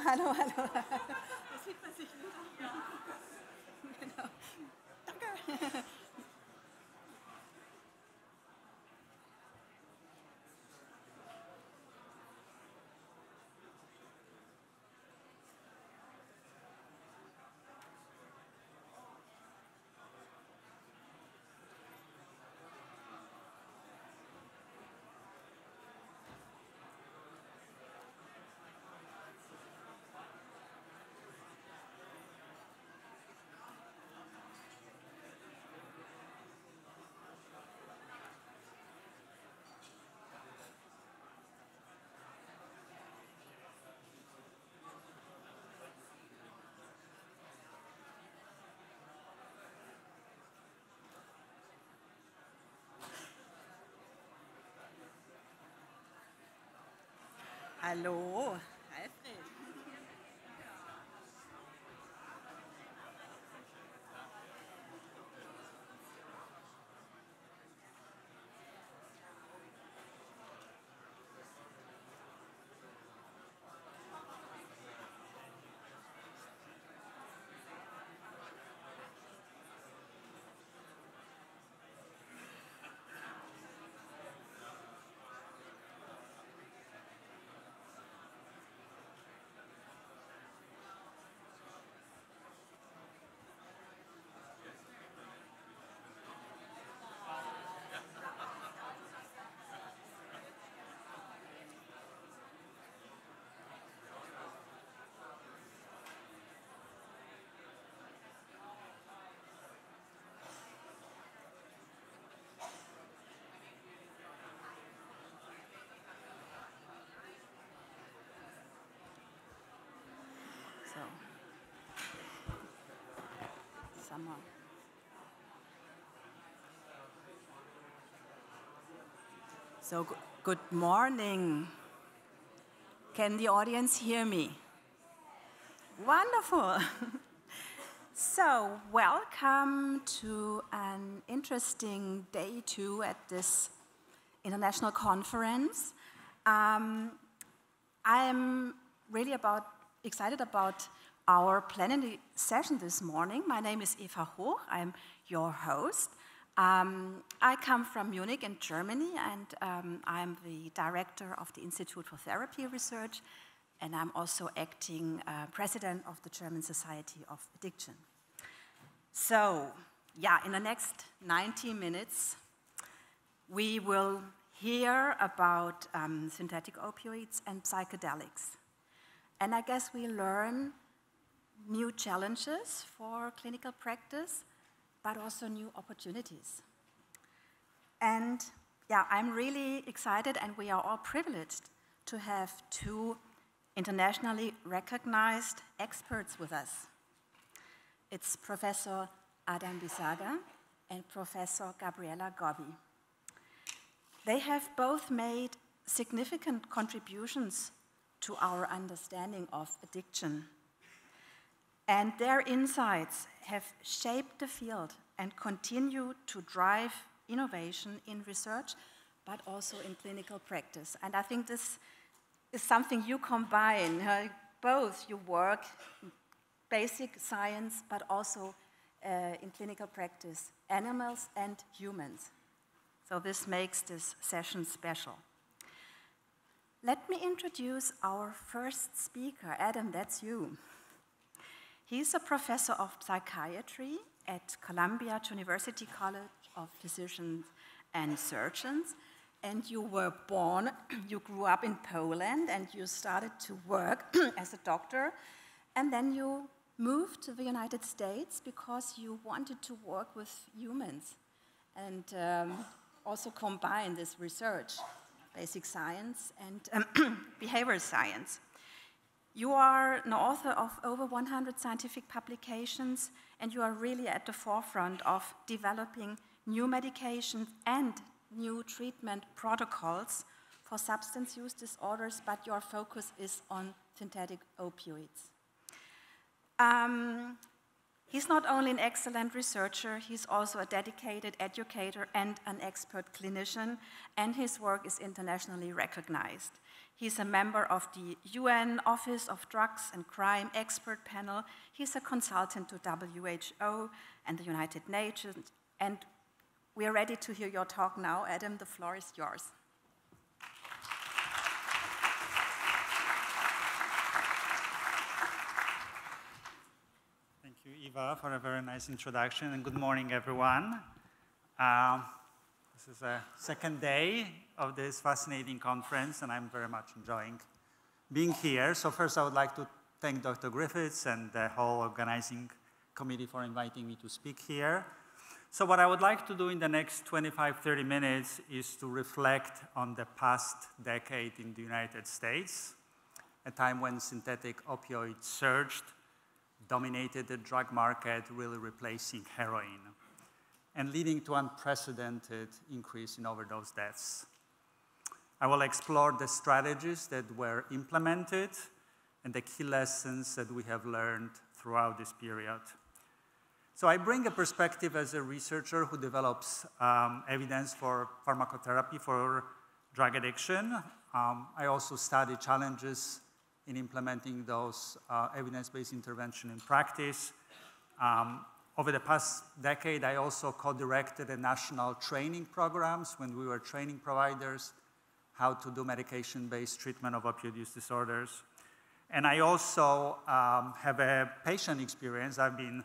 Hallo, hallo. Das sieht man sich wieder. Ja. Genau. Danke. Hallo, Alfred. So, summer. So, good morning. Can the audience hear me? Wonderful. So, welcome to an interesting day 2 at this international conference. I'm really excited about our plenary session this morning. My name is Eva Hoch. I'm your host. I come from Munich in Germany, and I'm the director of the Institute for Therapy Research, and I'm also acting president of the German Society of Addiction. So, yeah, in the next 90 minutes, we will hear about synthetic opioids and psychedelics. And I guess we learn new challenges for clinical practice, but also new opportunities. And yeah, I'm really excited, and we are all privileged to have 2 internationally recognized experts with us. It's Professor Adam Bisaga and Professor Gabriela Gobbi. They have both made significant contributions to our understanding of addiction. And their insights have shaped the field and continue to drive innovation in research, but also in clinical practice. And I think this is something you combine. Both you work in basic science, but also in clinical practice, animals and humans. So this makes this session special. Let me introduce our first speaker. Adam, that's you. He's a professor of psychiatry at Columbia University College of Physicians and Surgeons. And you were born, you grew up in Poland, and you started to work as a doctor. And then you moved to the United States because you wanted to work with humans and also combine this research, basic science and behavioral science. You are an author of over 100 scientific publications, and you are really at the forefront of developing new medications and new treatment protocols for substance use disorders, but your focus is on synthetic opioids. He's not only an excellent researcher, he's also a dedicated educator and an expert clinician, and his work is internationally recognized. He's a member of the UN Office of Drugs and Crime Expert Panel. He's a consultant to WHO and the United Nations. And we are ready to hear your talk now. Adam, the floor is yours. Thank you, Eva, for a very nice introduction, and good morning, everyone. This is the second day of this fascinating conference, and I'm very much enjoying being here. So first, I would like to thank Dr. Griffiths and the whole organizing committee for inviting me to speak here. So what I would like to do in the next 25-30 minutes is to reflect on the past decade in the United States, a time when synthetic opioids surged, dominated the drug market, really replacing heroin, and leading to unprecedented increase in overdose deaths. I will explore the strategies that were implemented and the key lessons that we have learned throughout this period. So I bring a perspective as a researcher who develops evidence for pharmacotherapy for drug addiction. I also study challenges in implementing those evidence-based intervention in practice. Over the past decade, I also co-directed a national training programs when we were training providers how to do medication-based treatment of opioid use disorders. And I also have a patient experience. I've been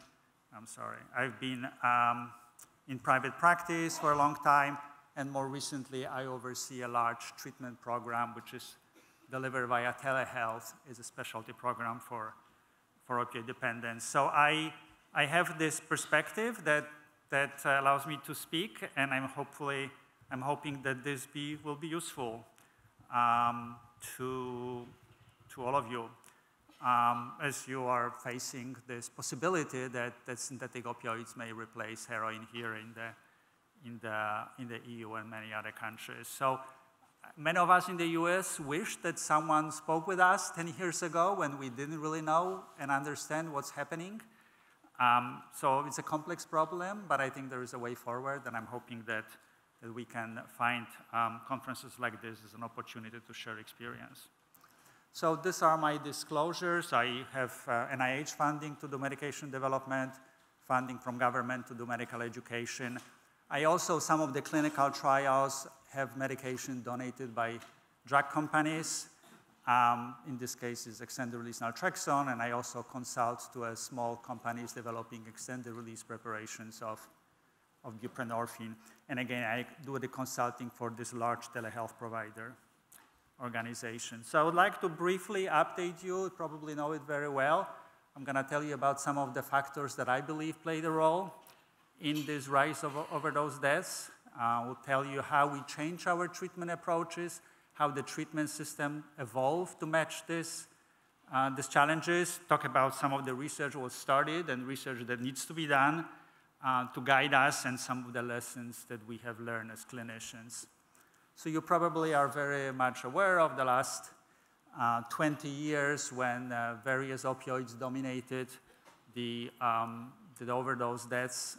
in private practice for a long time, and more recently, I oversee a large treatment program which is delivered via telehealth. Is a specialty program for opioid dependence. So I have this perspective that allows me to speak, and I'm hoping that this will be useful to all of you as you are facing this possibility that synthetic opioids may replace heroin here in the EU and many other countries. So many of us in the US wish that someone spoke with us 10 years ago when we didn't really know and understand what's happening. So it's a complex problem, but I think there is a way forward, and I'm hoping that we can find conferences like this as an opportunity to share experience. So these are my disclosures. I have NIH funding to do medication development, funding from government to do medical education. I also, some of the clinical trials have medication donated by drug companies. In this case, it's extended-release naltrexone, and I also consult to a small companies developing extended-release preparations of buprenorphine. And again, I do the consulting for this large telehealth provider organization. So I would like to briefly update you. You probably know it very well. I'm going to tell you about some of the factors that I believe played a role in this rise of overdose deaths. We'll tell you how we change our treatment approaches, how the treatment system evolved to match these challenges, talk about some of the research that was started and research that needs to be done to guide us, and some of the lessons that we have learned as clinicians. So you probably are very much aware of the last 20 years when various opioids dominated the overdose deaths.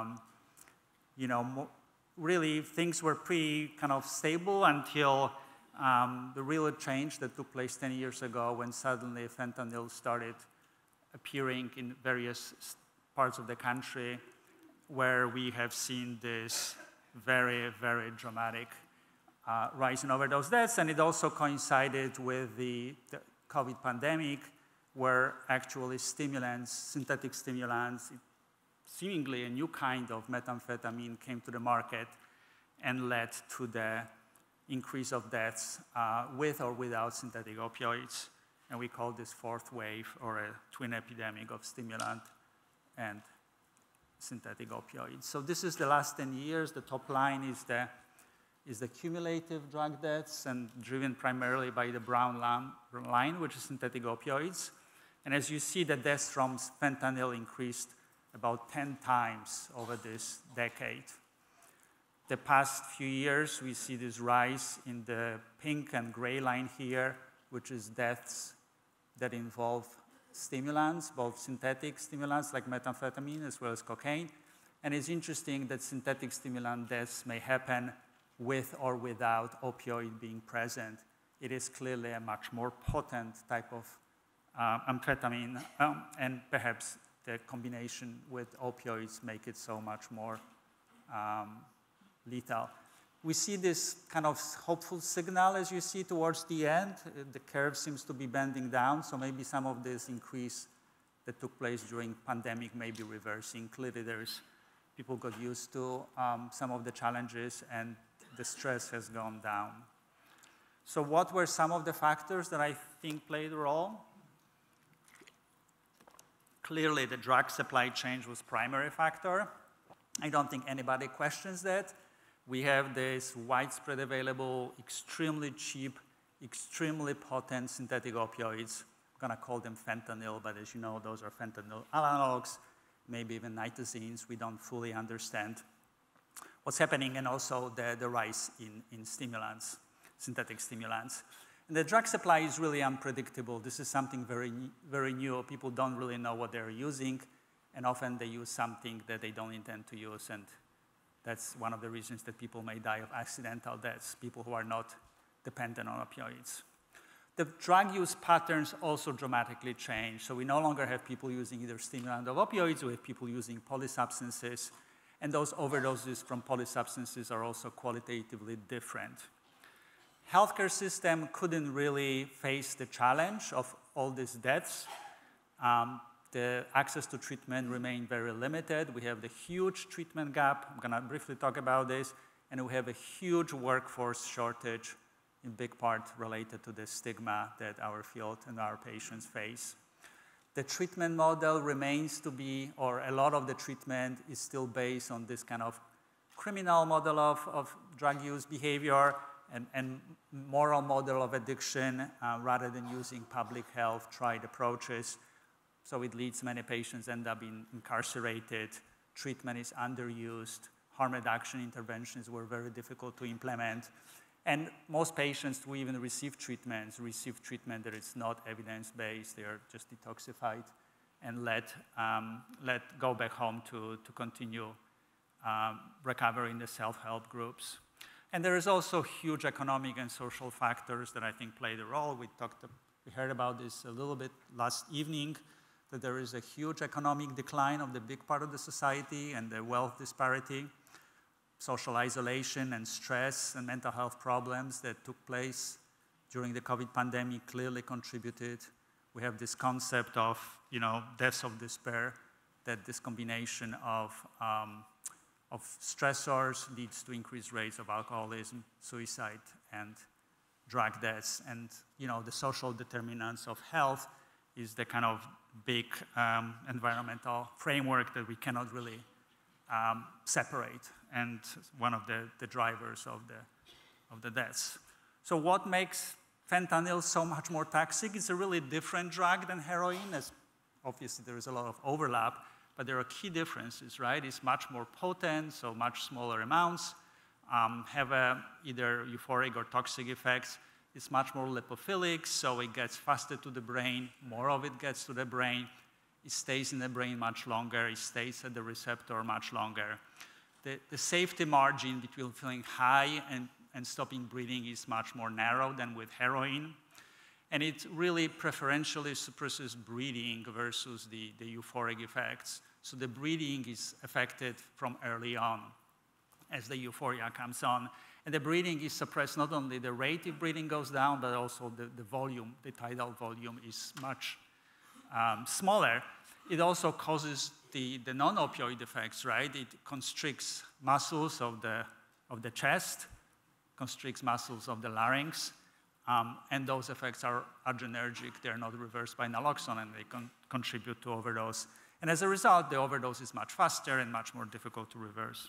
Really things were pretty kind of stable until the real change that took place 10 years ago when suddenly fentanyl started appearing in various parts of the country, where we have seen this very, very dramatic rise in overdose deaths. And it also coincided with the COVID pandemic, where actually stimulants, synthetic stimulants, seemingly a new kind of methamphetamine came to the market and led to the increase of deaths with or without synthetic opioids. And we call this fourth wave, or a twin epidemic of stimulant and synthetic opioids. So this is the last 10 years. The top line is the cumulative drug deaths, and driven primarily by the brown line, which is synthetic opioids. And as you see, the deaths from fentanyl increased about 10 times over this decade. The past few years, we see this rise in the pink and gray line here, which is deaths that involve stimulants, both synthetic stimulants like methamphetamine as well as cocaine. And it's interesting that synthetic stimulant deaths may happen with or without opioid being present. it is clearly a much more potent type of amphetamine, and perhaps the combination with opioids make it so much more lethal. We see this kind of hopeful signal as you see towards the end. The curve seems to be bending down, so maybe some of this increase that took place during pandemic may be reversing. Clearly people got used to some of the challenges and the stress has gone down. So what were some of the factors that I think played a role? Clearly the drug supply chain was primary factor. I don't think anybody questions that. We have this widespread available, extremely cheap, extremely potent synthetic opioids. I'm going to call them fentanyl, but as you know, those are fentanyl analogs, maybe even nitazenes. We don't fully understand what's happening, and also the rise in stimulants, synthetic stimulants. And the drug supply is really unpredictable. This is something very, very new. People don't really know what they're using, and often they use something that they don't intend to use, and that's one of the reasons that people may die of accidental deaths, people who are not dependent on opioids. The drug use patterns also dramatically change. So we no longer have people using either stimulant or opioids, we have people using polysubstances, and those overdoses from polysubstances are also qualitatively different. Healthcare system couldn't really face the challenge of all these deaths. The access to treatment remained very limited. We have the huge treatment gap. I'm going to briefly talk about this. And we have a huge workforce shortage, in big part related to the stigma that our field and our patients face. The treatment model remains to be, or a lot of the treatment is still based on this kind of criminal model of drug use behavior and moral model of addiction rather than using public health tried approaches. So it leads many patients end up incarcerated, treatment is underused, harm reduction interventions were very difficult to implement. And most patients who even receive treatment that is not evidence-based, they are just detoxified and let go back home to continue recovery in the self-help groups. And there is also huge economic and social factors that I think played a role. We heard about this a little bit last evening, that there is a huge economic decline of the big part of the society and the wealth disparity, social isolation and stress and mental health problems that took place during the COVID pandemic clearly contributed. We have this concept of, deaths of despair, that this combination of stressors leads to increased rates of alcoholism, suicide, and drug deaths. And, the social determinants of health is the kind of big environmental framework that we cannot really separate, and one of the drivers of the deaths. So what makes fentanyl so much more toxic? It's a really different drug than heroin, as obviously there is a lot of overlap, but there are key differences, right? It's much more potent, so much smaller amounts, have either euphoric or toxic effects. It's much more lipophilic, so it gets faster to the brain, more of it gets to the brain, it stays in the brain much longer, it stays at the receptor much longer. The safety margin between feeling high and stopping breathing is much more narrow than with heroin. And it really preferentially suppresses breathing versus the euphoric effects. So the breathing is affected from early on as the euphoria comes on. And the breathing is suppressed, not only the rate of breathing goes down, but also the volume, the tidal volume is much smaller. It also causes the non-opioid effects, right? It constricts muscles of the chest, constricts muscles of the larynx, and those effects are adrenergic. They're not reversed by naloxone, and they contribute to overdose. And as a result, the overdose is much faster and much more difficult to reverse.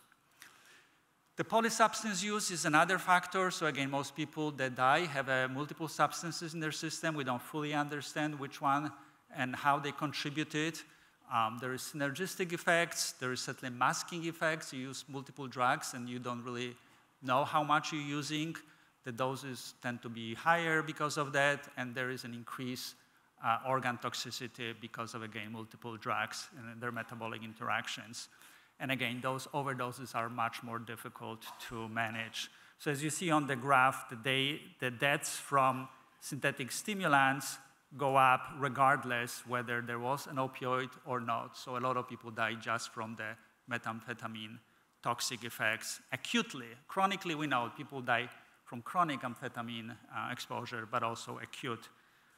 The polysubstance use is another factor. So again, most people that die have multiple substances in their system. We don't fully understand which one and how they contributed. There is synergistic effects. There is certainly masking effects. You use multiple drugs and you don't really know how much you're using. The doses tend to be higher because of that, and there is an increased organ toxicity because of, again, multiple drugs and their metabolic interactions. And again, those overdoses are much more difficult to manage. So as you see on the graph, the deaths from synthetic stimulants go up regardless whether there was an opioid or not. So a lot of people die just from the methamphetamine toxic effects acutely. Chronically, we know people die from chronic amphetamine exposure, but also acute.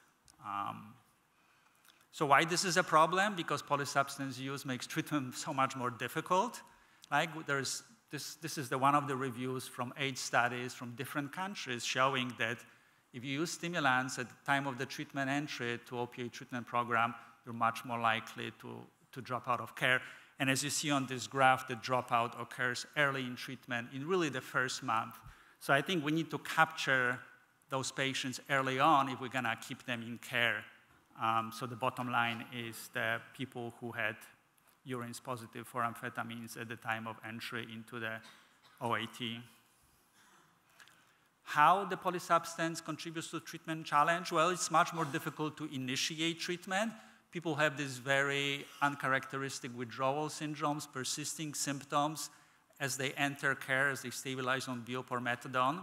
So why this is a problem? Because polysubstance use makes treatment so much more difficult. Like this is one of the reviews from 8 studies from different countries showing that if you use stimulants at the time of the treatment entry to opioid treatment program, you're much more likely to drop out of care. And as you see on this graph, the dropout occurs early in treatment, in really the first month. So I think we need to capture those patients early on if we're gonna keep them in care. So the bottom line is the people who had urines positive for amphetamines at the time of entry into the OAT. How the polysubstance contributes to treatment challenge? Well, it's much more difficult to initiate treatment. People have these very uncharacteristic withdrawal syndromes, persisting symptoms as they enter care, as they stabilize on bup or methadone.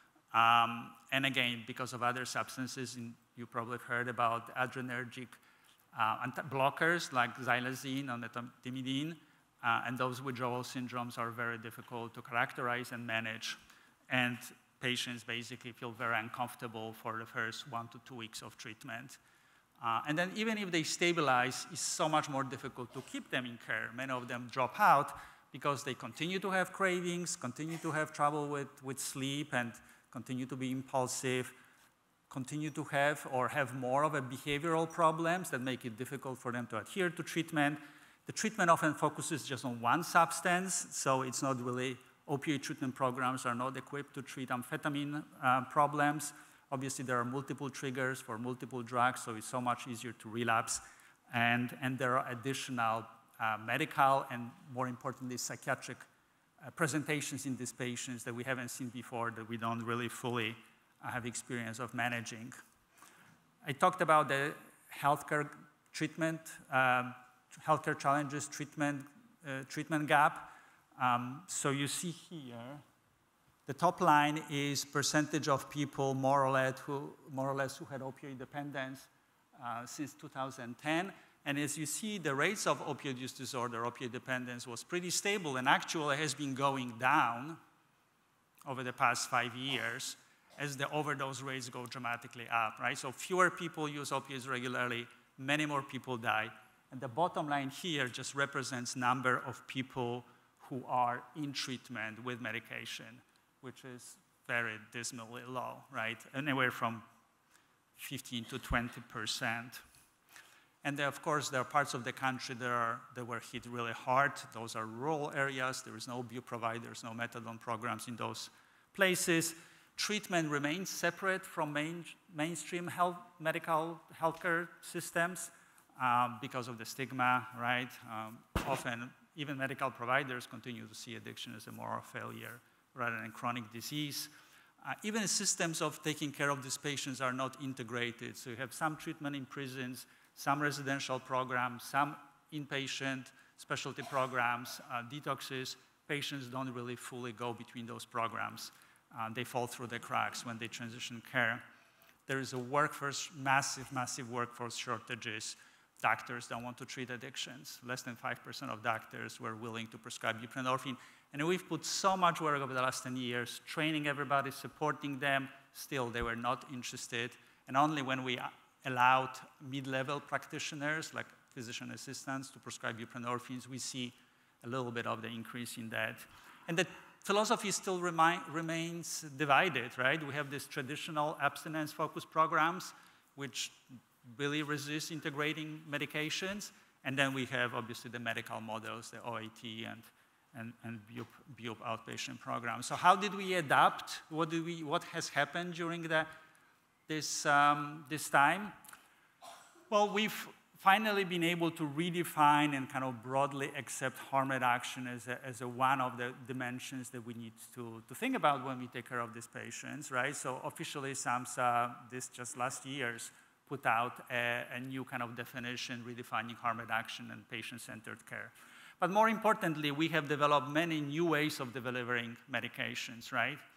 And again, because of other substances, you probably have heard about adrenergic blockers like xylazine and metamidine, and those withdrawal syndromes are very difficult to characterize and manage. And patients basically feel very uncomfortable for the first 1 to 2 weeks of treatment. And then even if they stabilize, it's so much more difficult to keep them in care. Many of them drop out because they continue to have cravings, continue to have trouble with sleep, and continue to be impulsive, continue to have more of a behavioral problems that make it difficult for them to adhere to treatment. The treatment often focuses just on one substance, so it's not really, opioid treatment programs are not equipped to treat amphetamine problems. Obviously, there are multiple triggers for multiple drugs, so it's so much easier to relapse. And there are additional medical and, more importantly, psychiatric presentations in these patients that we haven't seen before, that we don't really fully have experience of managing. I talked about the healthcare treatment, healthcare challenges, treatment gap. So you see here, the top line is percentage of people more or less who had opioid dependence since 2010. And as you see, the rates of opioid use disorder, opioid dependence, was pretty stable and actually has been going down over the past 5 years as the overdose rates go dramatically up, right? So fewer people use opioids regularly, many more people die. And the bottom line here just represents number of people who are in treatment with medication, which is very dismally low, right? Anywhere from 15 to 20%. And then, of course, there are parts of the country that were hit really hard. Those are rural areas. There is no bup providers, no methadone programs in those places. Treatment remains separate from mainstream medical healthcare systems because of the stigma, right? Often, even medical providers continue to see addiction as a moral failure rather than chronic disease. Even systems of taking care of these patients are not integrated. So you have some treatment in prisons, some residential programs, some inpatient specialty programs, detoxes. Patients don't really fully go between those programs. They fall through the cracks when they transition care. There is a workforce, massive workforce shortages. Doctors don't want to treat addictions. Less than 5% of doctors were willing to prescribe buprenorphine. And we've put so much work over the last 10 years, training everybody, supporting them. Still, they were not interested. And only when we allowed mid-level practitioners, like physician assistants, to prescribe buprenorphines, we see a little bit of the increase in that. And the philosophy still remains divided, right? We have these traditional abstinence-focused programs, which really resist integrating medications. And then we have, obviously, the medical models, the OAT and BUP outpatient programs. So how did we adapt? What has happened during this time? Well, we've finally been able to redefine and kind of broadly accept harm reduction as one of the dimensions that we need to think about when we take care of these patients, right? So officially, SAMHSA, this just last year's, put out a new kind of definition redefining harm reduction and patient-centered care. But more importantly, we have developed many new ways of delivering medications, right?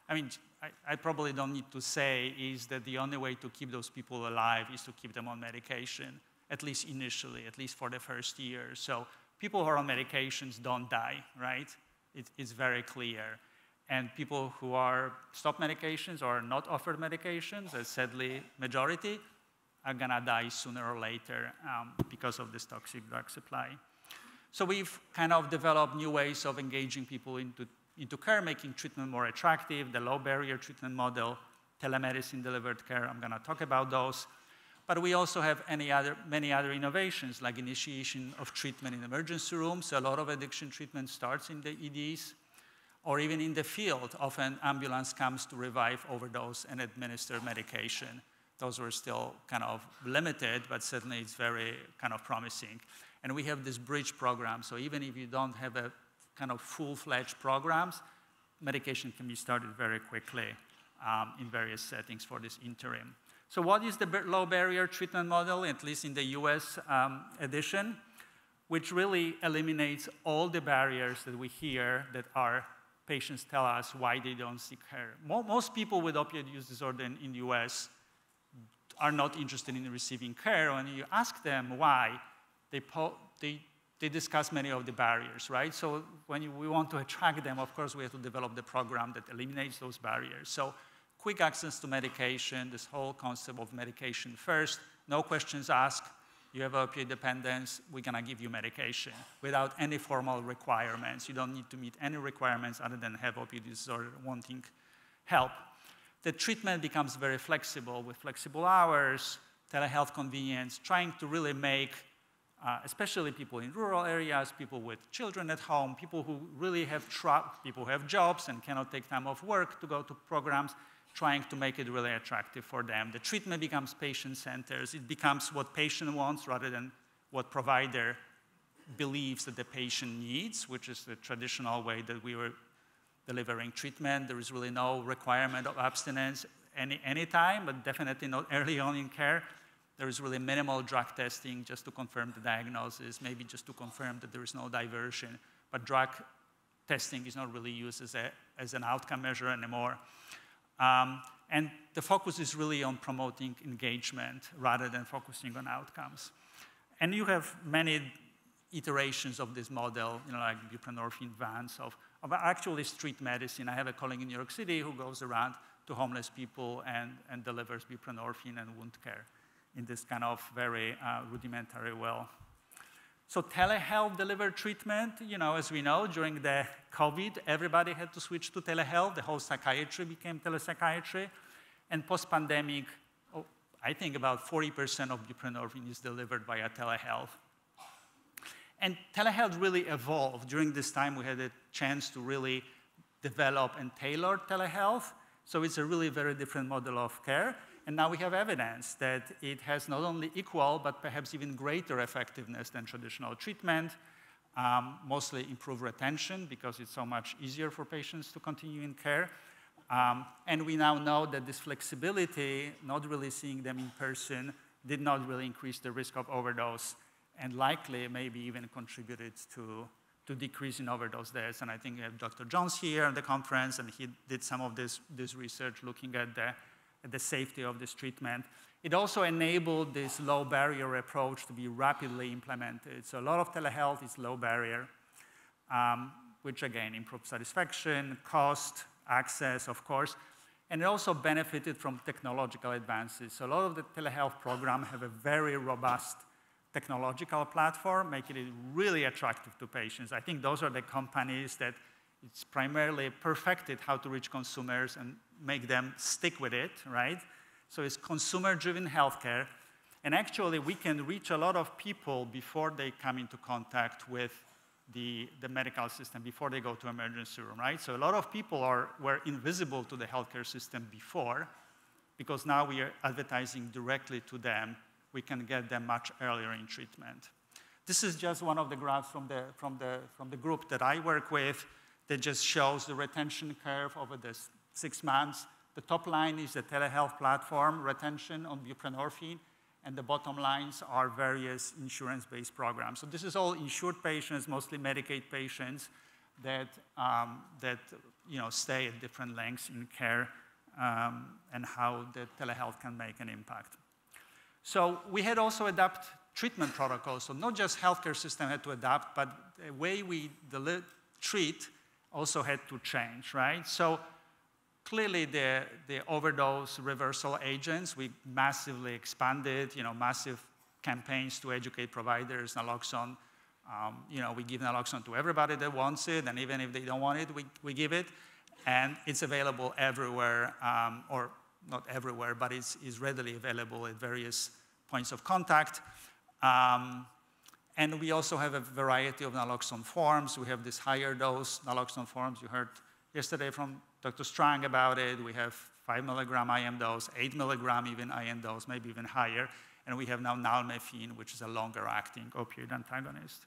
I mean, I probably don't need to say is that the only way to keep those people alive is to keep them on medication, at least initially, at least for the first year. So people who are on medications don't die, right? It's very clear. And people who are stop medications or not offered medications, as sadly majority, are gonna die sooner or later because of this toxic drug supply. So we've kind of developed new ways of engaging people into care, making treatment more attractive, the low barrier treatment model, telemedicine delivered care, I'm gonna talk about those. But we also have many other innovations, like initiation of treatment in emergency rooms. So a lot of addiction treatment starts in the EDs, or even in the field. Often ambulance comes to revive overdose and administer medication. Those were still kind of limited, but certainly it's very kind of promising. And we have this bridge program, so even if you don't have a kind of full-fledged programs, medication can be started very quickly in various settings for this interim. So what is the low barrier treatment model, at least in the US edition, which really eliminates all the barriers that we hear that our patients tell us why they don't seek care. Most people with opioid use disorder in the US are not interested in receiving care. When you ask them why, they discuss many of the barriers, right? So when we want to attract them, of course, we have to develop the program that eliminates those barriers. So quick access to medication, this whole concept of medication first, no questions asked. You have opioid dependence, we're gonna give you medication without any formal requirements. You don't need to meet any requirements other than have opioid disorder wanting help. The treatment becomes very flexible with flexible hours, telehealth convenience, trying to really make, especially people in rural areas, people with children at home, people who really have people who have jobs and cannot take time off work to go to programs, trying to make it really attractive for them. The treatment becomes patient-centered. It becomes what patient wants rather than what provider believes that the patient needs, which is the traditional way that we were delivering treatment. There is really no requirement of abstinence any time, but definitely not early on in care. There is really minimal drug testing just to confirm the diagnosis, maybe just to confirm that there is no diversion, but drug testing is not really used as an outcome measure anymore. And the focus is really on promoting engagement rather than focusing on outcomes. And you have many iterations of this model, like buprenorphine vans of actually street medicine. I have a colleague in New York City who goes around to homeless people and delivers buprenorphine and wound care in this kind of very rudimentary way. So telehealth delivered treatment, as we know, during the COVID, everybody had to switch to telehealth. The whole psychiatry became telepsychiatry. And post-pandemic, I think about 40% of buprenorphine is delivered via telehealth. And telehealth really evolved. During this time, we had a chance to really develop and tailor telehealth. So it's a really very different model of care. And now we have evidence that it has not only equal, but perhaps even greater effectiveness than traditional treatment, mostly improved retention because it's so much easier for patients to continue in care. And we now know that this flexibility, not really seeing them in person, did not really increase the risk of overdose and likely maybe even contributed to decrease in overdose deaths. And I think we have Dr. Jones here at the conference, and he did some of this research looking at the safety of this treatment. It also enabled this low barrier approach to be rapidly implemented. So a lot of telehealth is low barrier, which again improves satisfaction, cost, access, of course, and it also benefited from technological advances. So a lot of the telehealth programs have a very robust technological platform, making it really attractive to patients. I think those are the companies that it's primarily perfected how to reach consumers and make them stick with it, right? So it's consumer-driven healthcare. And actually, we can reach a lot of people before they come into contact with the medical system, before they go to emergency room, right? So a lot of people were invisible to the healthcare system before, because now we are advertising directly to them. We can get them much earlier in treatment. This is just one of the graphs from the group that I work with that just shows the retention curve over the 6 months. The top line is the telehealth platform retention on buprenorphine, and the bottom lines are various insurance-based programs. So this is all insured patients, mostly Medicaid patients, that stay at different lengths in care, and how the telehealth can make an impact. So we had also adapt treatment protocols. So not just healthcare system had to adapt, but the way we treat also had to change, right? So clearly the overdose reversal agents, we massively expanded, massive campaigns to educate providers, naloxone. We give naloxone to everybody that wants it, and even if they don't want it, we give it. And it's available everywhere, or not everywhere, but it's readily available at various points of contact. And we also have a variety of naloxone forms. We have this higher dose naloxone forms. You heard yesterday from Dr. Strang about it. We have 5 milligram IM dose, 8 milligram even IM dose, maybe even higher. And we have now nalmefene, which is a longer acting opioid antagonist.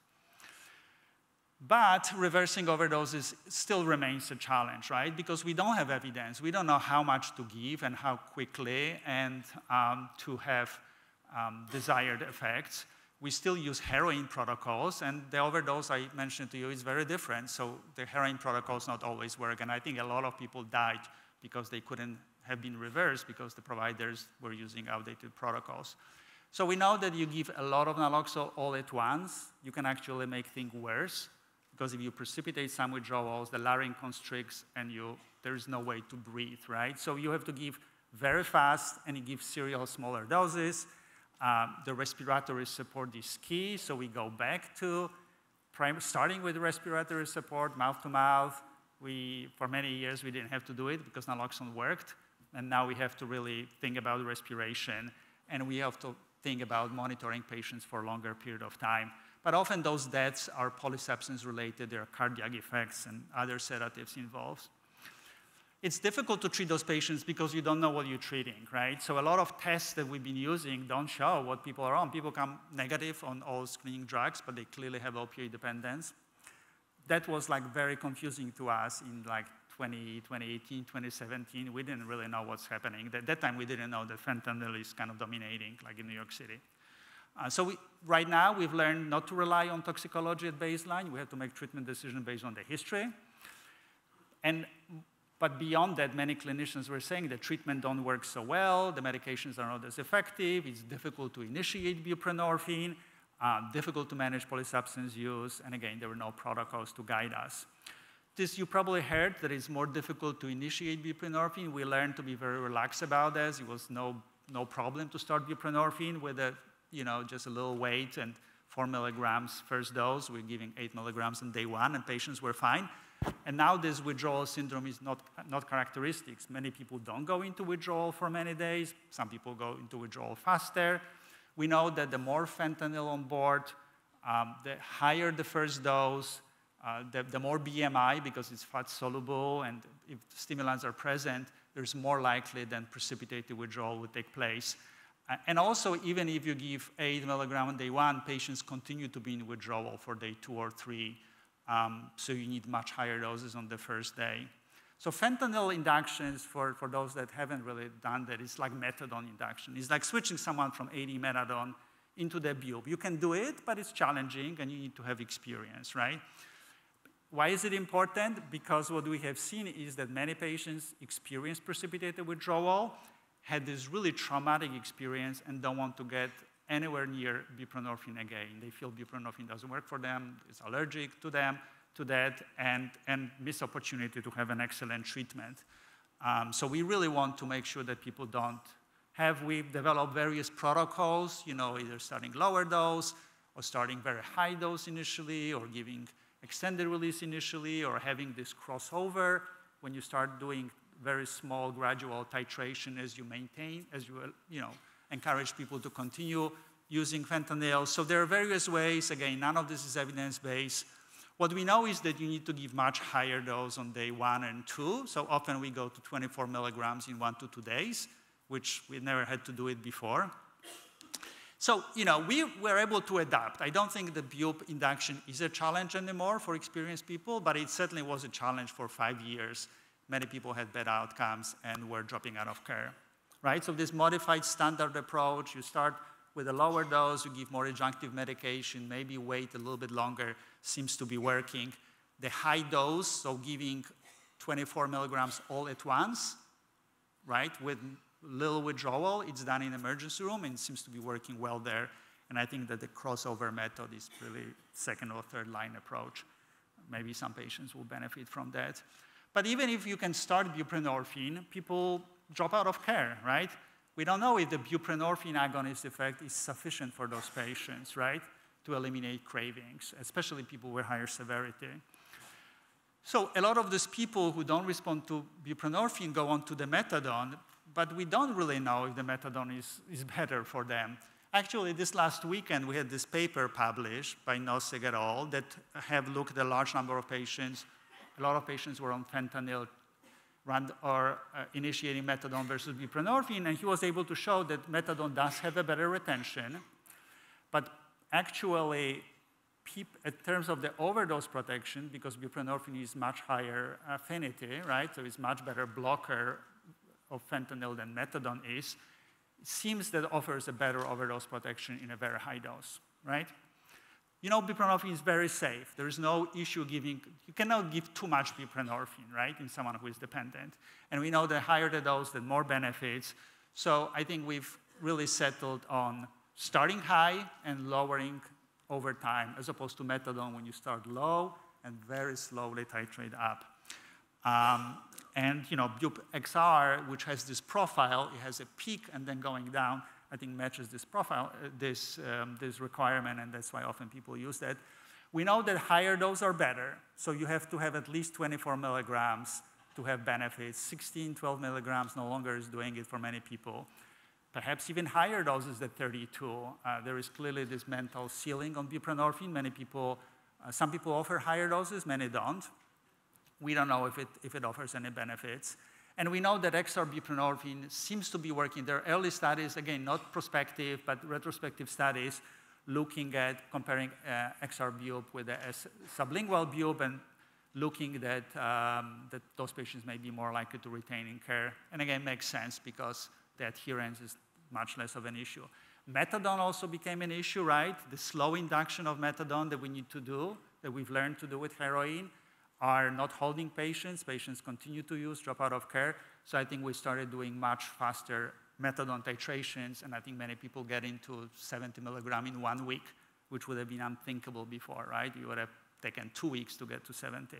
But reversing overdoses still remains a challenge, right? Because we don't have evidence. We don't know how much to give and how quickly and to have desired effects. We still use heroin protocols, and the overdose I mentioned to you is very different. So the heroin protocols not always work, and I think a lot of people died because they couldn't have been reversed because the providers were using outdated protocols. So we know that you give a lot of naloxone all at once, you can actually make things worse. Because if you precipitate some withdrawals, the larynx constricts and there is no way to breathe, right? So you have to give very fast, and you give serial smaller doses. The respiratory support is key, so we go back to starting with respiratory support, mouth to mouth. For many years, we didn't have to do it because naloxone worked, and now we have to really think about respiration, and we have to think about monitoring patients for a longer period of time. But often those deaths are polysubstance related, there are cardiac effects and other sedatives involved. It's difficult to treat those patients because you don't know what you're treating, right? So a lot of tests that we've been using don't show what people are on. People come negative on all screening drugs, but they clearly have opioid dependence. That was very confusing to us in 2018, 2017. We didn't really know what's happening. At that time, we didn't know that fentanyl is kind of dominating, like in New York City. Right now, we've learned not to rely on toxicology at baseline. We have to make treatment decisions based on the history. But beyond that, many clinicians were saying that treatment don't work so well, the medications are not as effective, it's difficult to initiate buprenorphine, difficult to manage polysubstance use, and again, there were no protocols to guide us. This you probably heard that it's more difficult to initiate buprenorphine. We learned to be very relaxed about this. It was no problem to start buprenorphine with just a little weight and 4 milligrams first dose. We're giving 8 milligrams on day 1, and patients were fine. And now this withdrawal syndrome is not characteristics. Many people don't go into withdrawal for many days. Some people go into withdrawal faster. We know that the more fentanyl on board, the higher the first dose, the more BMI, because it's fat soluble, and if stimulants are present, there's more likely that precipitated withdrawal would take place. And also, even if you give 8 milligrams on day 1, patients continue to be in withdrawal for day 2 or 3. So you need much higher doses on the first day. So fentanyl inductions, for those that haven't really done that, it's like methadone induction. It's like switching someone from 80 methadone into the bube. You can do it, but it's challenging, and you need to have experience, right? Why is it important? Because what we have seen is that many patients experience precipitated withdrawal, had this really traumatic experience, and don't want to get anywhere near buprenorphine again. They feel buprenorphine doesn't work for them, it's allergic to them, to that, and miss opportunity to have an excellent treatment. So we really want to make sure that people don't have. We've developed various protocols, either starting lower dose, or starting very high dose initially, or giving extended release initially, or having this crossover when you start doing very small gradual titration as you maintain, as you encourage people to continue using fentanyl. So there are various ways. Again, none of this is evidence-based. What we know is that you need to give much higher dose on day 1 and 2. So often we go to 24 milligrams in 1 to 2 days, which we never had to do it before. So, we were able to adapt. I don't think the bube induction is a challenge anymore for experienced people, but it certainly was a challenge for 5 years. Many people had bad outcomes and were dropping out of care. Right? So this modified standard approach, you start with a lower dose, you give more adjunctive medication, maybe wait a little bit longer, seems to be working. The high dose, so giving 24 milligrams all at once, right, with little withdrawal. It's done in emergency room, and it seems to be working well there. And I think that the crossover method is really second or third line approach. Maybe some patients will benefit from that. But even if you can start buprenorphine, people drop out of care, right? We don't know if the buprenorphine agonist effect is sufficient for those patients, right, to eliminate cravings, especially people with higher severity. So a lot of these people who don't respond to buprenorphine go on to the methadone, but we don't really know if the methadone is better for them. Actually, this last weekend, we had this paper published by Nosek et al. That have looked at a large number of patients. A lot of patients were on fentanyl initiating methadone versus buprenorphine, and he was able to show that methadone does have a better retention. But actually, in terms of the overdose protection, because buprenorphine is much higher affinity, right? So it's much better blocker of fentanyl than methadone is. It seems that offers a better overdose protection in a very high dose, right? You know, buprenorphine is very safe. There is no issue giving, you cannot give too much buprenorphine, right, in someone who is dependent. And we know the higher the dose, the more benefits. So I think we've really settled on starting high and lowering over time, as opposed to methadone when you start low and very slowly titrate up. And you know, Bup XR, which has this profile, it has a peak and then going down, I think matches this profile, this requirement, and that's why often people use that. We know that higher doses are better, so you have to have at least 24 milligrams to have benefits. 16, 12 milligrams no longer is doing it for many people. Perhaps even higher doses than 32. There is clearly this mental ceiling on buprenorphine. Many people, some people offer higher doses, many don't. We don't know if it offers any benefits. And we know that XR buprenorphine seems to be working. There are early studies, again, not prospective, but retrospective studies, looking at comparing XR bup with the sublingual bup and looking that those patients may be more likely to retain in care. And again, makes sense because the adherence is much less of an issue. Methadone also became an issue, right? The slow induction of methadone that we need to do, that we've learned to do with heroin, are not holding patients. Patients continue to use, drop out of care. So I think we started doing much faster methadone titrations, and I think many people get into 70 milligram in 1 week, which would have been unthinkable before, right? You would have taken 2 weeks to get to 70.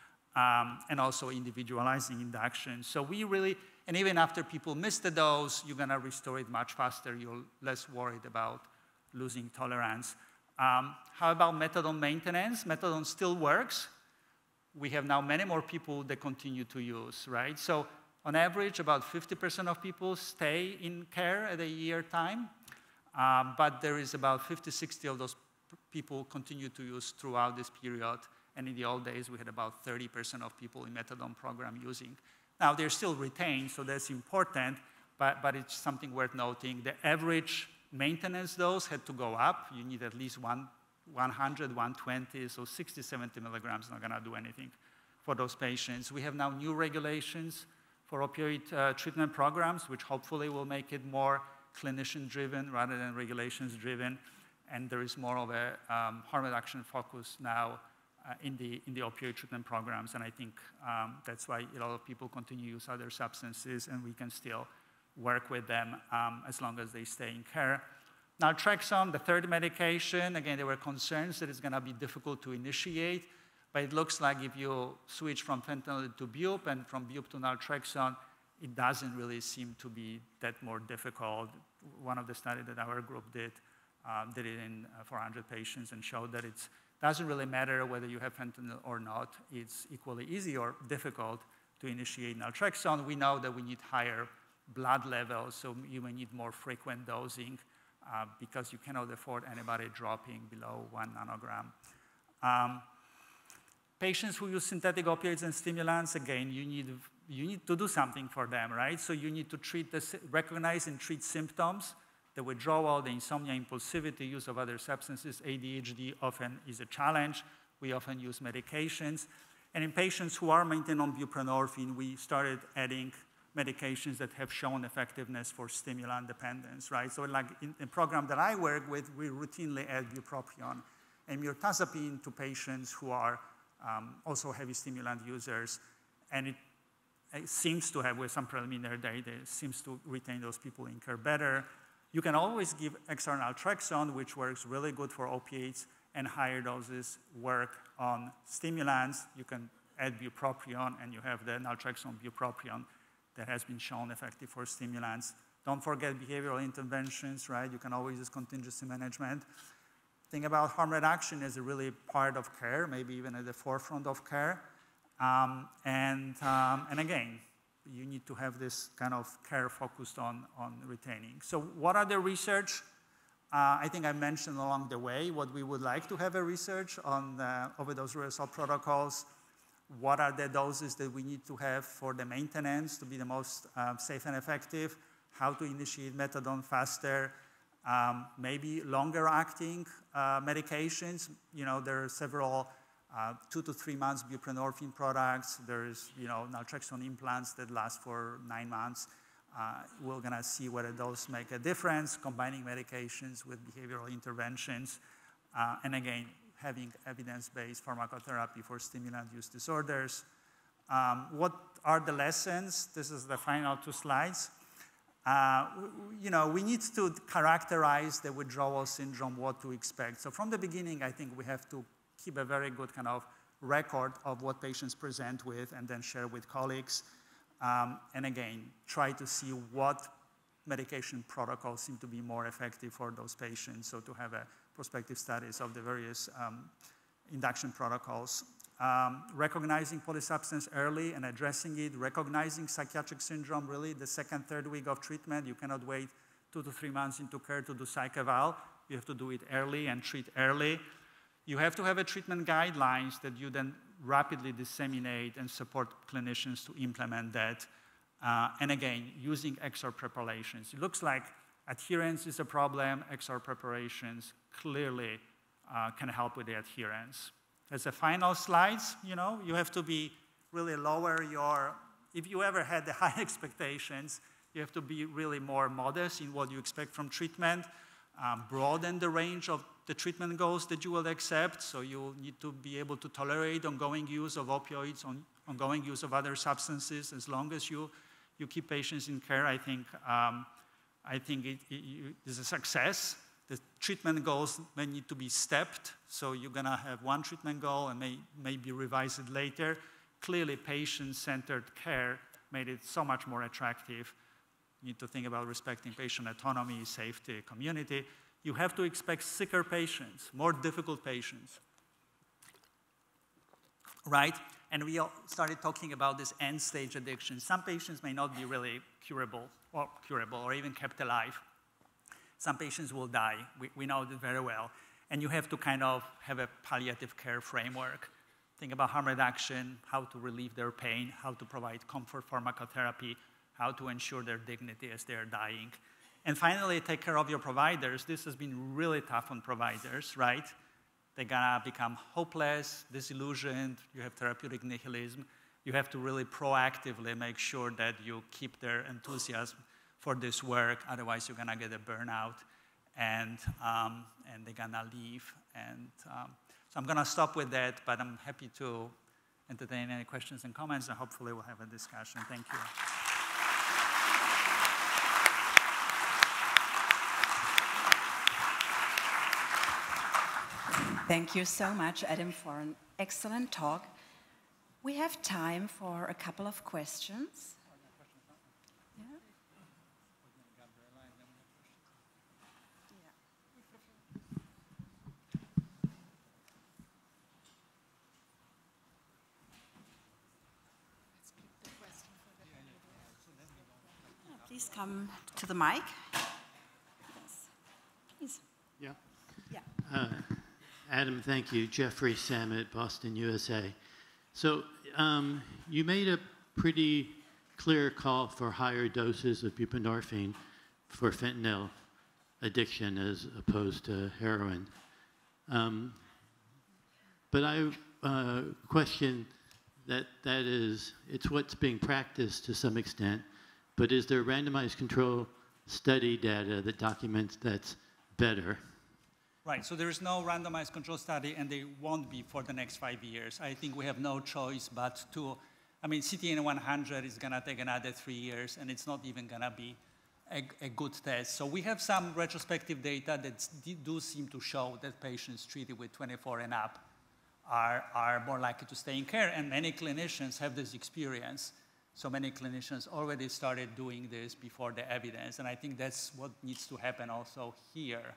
And also individualizing induction. So we really, and even after people miss the dose, you're gonna restore it much faster. You're less worried about losing tolerance. How about methadone maintenance? Methadone still works. We have now many more people that continue to use, right? So on average, about 50% of people stay in care at a year time, but there is about 50, 60 of those people continue to use throughout this period. And in the old days, we had about 30% of people in methadone program using. Now, they're still retained, so that's important, but it's something worth noting. The average maintenance dose had to go up. You need at least 100, 120, so 60, 70 milligrams not gonna do anything for those patients. We have now new regulations for opioid treatment programs, which hopefully will make it more clinician-driven rather than regulations-driven. And there is more of a harm reduction focus now in the opioid treatment programs. And I think that's why a lot of people continue to use other substances, and we can still work with them as long as they stay in care. Naltrexone, the third medication, again, there were concerns that it's gonna be difficult to initiate, but it looks like if you switch from fentanyl to bup and from bup to naltrexone, it doesn't really seem to be that more difficult. One of the studies that our group did it in 400 patients and showed that it doesn't really matter whether you have fentanyl or not. It's equally easy or difficult to initiate naltrexone. We know that we need higher blood levels, so you may need more frequent dosing because you cannot afford anybody dropping below 1 nanogram. Patients who use synthetic opioids and stimulants, again, you need to do something for them, right? So you need to recognize and treat symptoms. The withdrawal, the insomnia, impulsivity, use of other substances, ADHD often is a challenge. We often use medications. And in patients who are maintained on buprenorphine, we started adding medications that have shown effectiveness for stimulant dependence, right? So like in the program that I work with, we routinely add bupropion and mirtazapine to patients who are also heavy stimulant users. and it seems to have, with some preliminary data, it seems to retain those people in care better. You can always give external naltrexone, which works really good for opiates, and higher doses work on stimulants. You can add bupropion, and you have the naltrexone bupropion that has been shown effective for stimulants. Don't forget behavioral interventions, right? You can always use contingency management. Think about harm reduction as a really part of care, maybe even at the forefront of care. And again, you need to have this kind of care focused on retaining. So what are the research? I think I mentioned along the way what we would like to have a research on overdose reversal protocols. What are the doses that we need to have for the maintenance to be the most safe and effective? How to initiate methadone faster? Maybe longer acting medications. You know, there are several 2 to 3 months buprenorphine products. There's, you know, naltrexone implants that last for 9 months. We're gonna see whether those make a difference, combining medications with behavioral interventions. And again, having evidence-based pharmacotherapy for stimulant use disorders. What are the lessons? This is the final 2 slides. You know, we need to characterize the withdrawal syndrome, what to expect. So from the beginning, I think we have to keep a very good kind of record of what patients present with and then share with colleagues. And again, try to see what medication protocols seem to be more effective for those patients, so to have a prospective studies of the various induction protocols. Recognizing polysubstance early and addressing it, recognizing psychiatric syndrome really the 2nd, 3rd week of treatment. You cannot wait 2 to 3 months into care to do psych eval. You have to do it early and treat early. You have to have a treatment guidelines that you then rapidly disseminate and support clinicians to implement that. And again, using XR preparations. It looks like adherence is a problem. XR preparations clearly can help with the adherence. As the final slides, you know, you have to be really lower your, if you ever had the high expectations, you have to be really more modest in what you expect from treatment, broaden the range of the treatment goals that you will accept, so you need to be able to tolerate ongoing use of opioids, ongoing use of other substances, as long as you keep patients in care. I think it is a success. The treatment goals may need to be stepped, so you're gonna have one treatment goal and maybe revise it later. Clearly, patient-centered care made it so much more attractive. You need to think about respecting patient autonomy, safety, community. You have to expect sicker patients, more difficult patients, right? And we all started talking about this end-stage addiction. Some patients may not be really curable or even kept alive. Some patients will die. We know that very well. And you have to kind of have a palliative care framework. Think about harm reduction, how to relieve their pain, how to provide comfort pharmacotherapy, how to ensure their dignity as they're dying. And finally, take care of your providers. This has been really tough on providers, right? They're gonna become hopeless, disillusioned, you have therapeutic nihilism. You have to really proactively make sure that you keep their enthusiasm for this work, otherwise you're gonna get a burnout and they're gonna leave. And so I'm gonna stop with that, but I'm happy to entertain any questions and comments, and hopefully we'll have a discussion. Thank you. Thank you so much, Adam, for an excellent talk. We have time for a couple of questions. Yeah. Please come to the mic. Yes, please. Yeah. Yeah. Adam, thank you. Jeffrey Samet, Boston, USA. So you made a pretty clear call for higher doses of buprenorphine for fentanyl addiction as opposed to heroin. But I question that it's what's being practiced to some extent, but is there randomized control study data that documents that's better? Right, so there is no randomized control study, and there won't be for the next 5 years. I think we have no choice but to I mean, CTN100 is going to take another 3 years, and it's not even going to be a good test. So we have some retrospective data that do seem to show that patients treated with 24 and up are more likely to stay in care, and many clinicians have this experience. So many clinicians already started doing this before the evidence, and I think that's what needs to happen also here.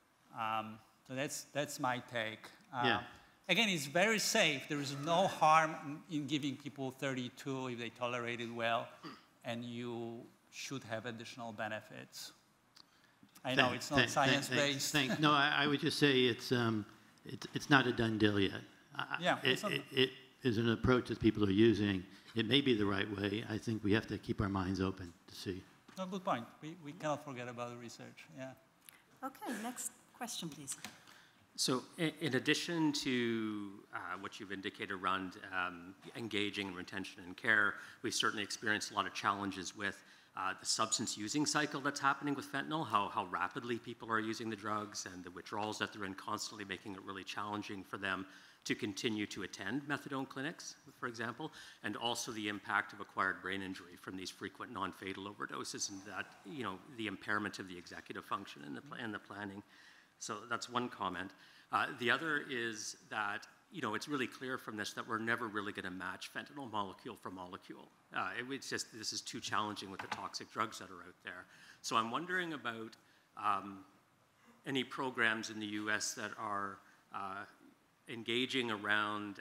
So that's my take. Yeah. Again, it's very safe. There is no harm in giving people 32 if they tolerate it well, and you should have additional benefits. I know it's not science-based. No, I would just say it's not a done deal yet. Yeah, it is an approach that people are using. It may be the right way. I think we have to keep our minds open to see. No, good point. We cannot forget about the research. Yeah. Okay, next question, please. So in addition to what you've indicated around engaging retention and care, we've certainly experienced a lot of challenges with the substance using cycle that's happening with fentanyl, how rapidly people are using the drugs and the withdrawals that they're in, constantly making it really challenging for them to continue to attend methadone clinics, for example, and also the impact of acquired brain injury from these frequent non-fatal overdoses and that, the impairment of the executive function and the planning. So that's one comment. The other is that, it's really clear from this that we're never really going to match fentanyl molecule for molecule. It's just, this is too challenging with the toxic drugs that are out there. So I'm wondering about any programs in the US that are engaging around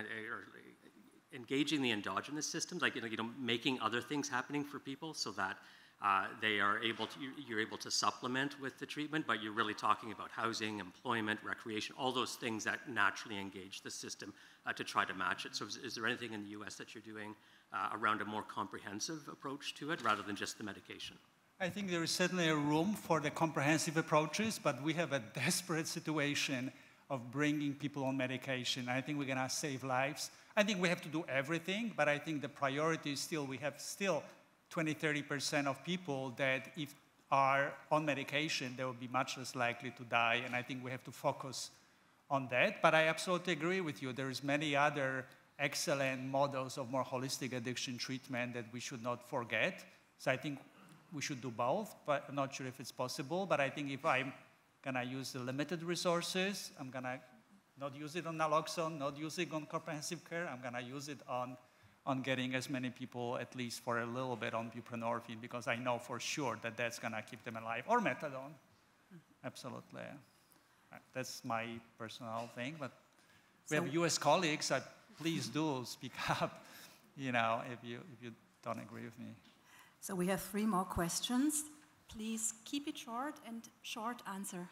engaging the endogenous systems, like making other things happening for people so that you're able to supplement with the treatment, but you're really talking about housing, employment, recreation, all those things that naturally engage the system to try to match it. So is there anything in the US that you're doing around a more comprehensive approach to it rather than just the medication? I think there is certainly a room for the comprehensive approaches, but we have a desperate situation of bringing people on medication. I think we're going to save lives. I think we have to do everything, but I think the priority is still, we have still 20–30% of people that if are on medication, they will be much less likely to die, and I think we have to focus on that. But I absolutely agree with you. There's many other excellent models of more holistic addiction treatment that we should not forget. So I think we should do both, but I'm not sure if it's possible. But I think if I'm gonna use the limited resources, I'm gonna not use it on naloxone, not use it on comprehensive care, I'm gonna use it on getting as many people, at least for a little bit, on buprenorphine, because I know for sure that that's going to keep them alive, or methadone. Absolutely. That's my personal thing, but we have US colleagues, please do speak up, if you don't agree with me. So we have 3 more questions. Please keep it short and short answer.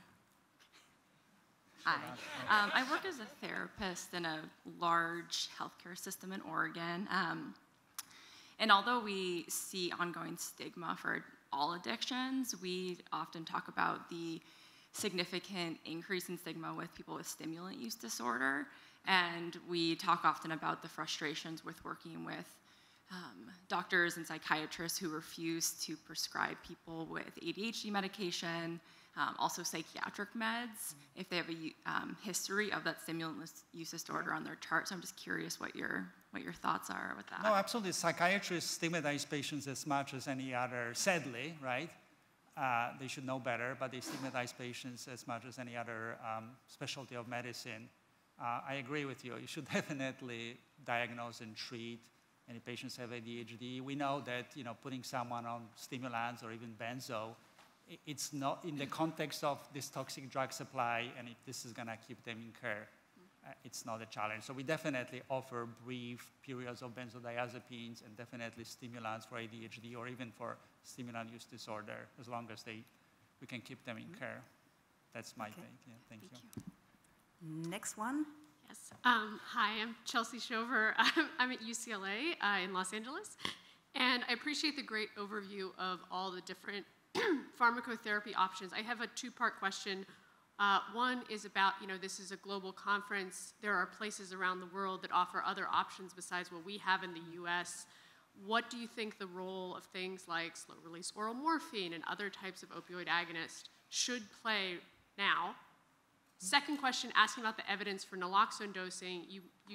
Hi. I work as a therapist in a large healthcare system in Oregon. And although we see ongoing stigma for all addictions, we often talk about the significant increase in stigma with people with stimulant use disorder. And we talk often about the frustrations with working with doctors and psychiatrists who refuse to prescribe people with ADHD medication, also psychiatric meds, if they have a history of that stimulant use disorder on their chart. So I'm just curious what your thoughts are with that. No, absolutely. Psychiatrists stigmatize patients as much as any other, sadly, right? They should know better, but they stigmatize patients as much as any other specialty of medicine. I agree with you. You should definitely diagnose and treat any patients who have ADHD. We know that putting someone on stimulants or even benzo, it's not in the context of this toxic drug supply, and if this is going to keep them in care, it's not a challenge. So we definitely offer brief periods of benzodiazepines and definitely stimulants for ADHD or even for stimulant use disorder, as long as we can keep them in care. That's my take. Yeah, thank you. Next one. Yes. Hi, I'm Chelsea Shover. I'm at UCLA in Los Angeles, and I appreciate the great overview of all the different pharmacotherapy options. I have a 2-part question. One is about, this is a global conference. There are places around the world that offer other options besides what we have in the US. What do you think the role of things like slow-release oral morphine and other types of opioid agonists should play now? Second question, asking about the evidence for naloxone dosing. You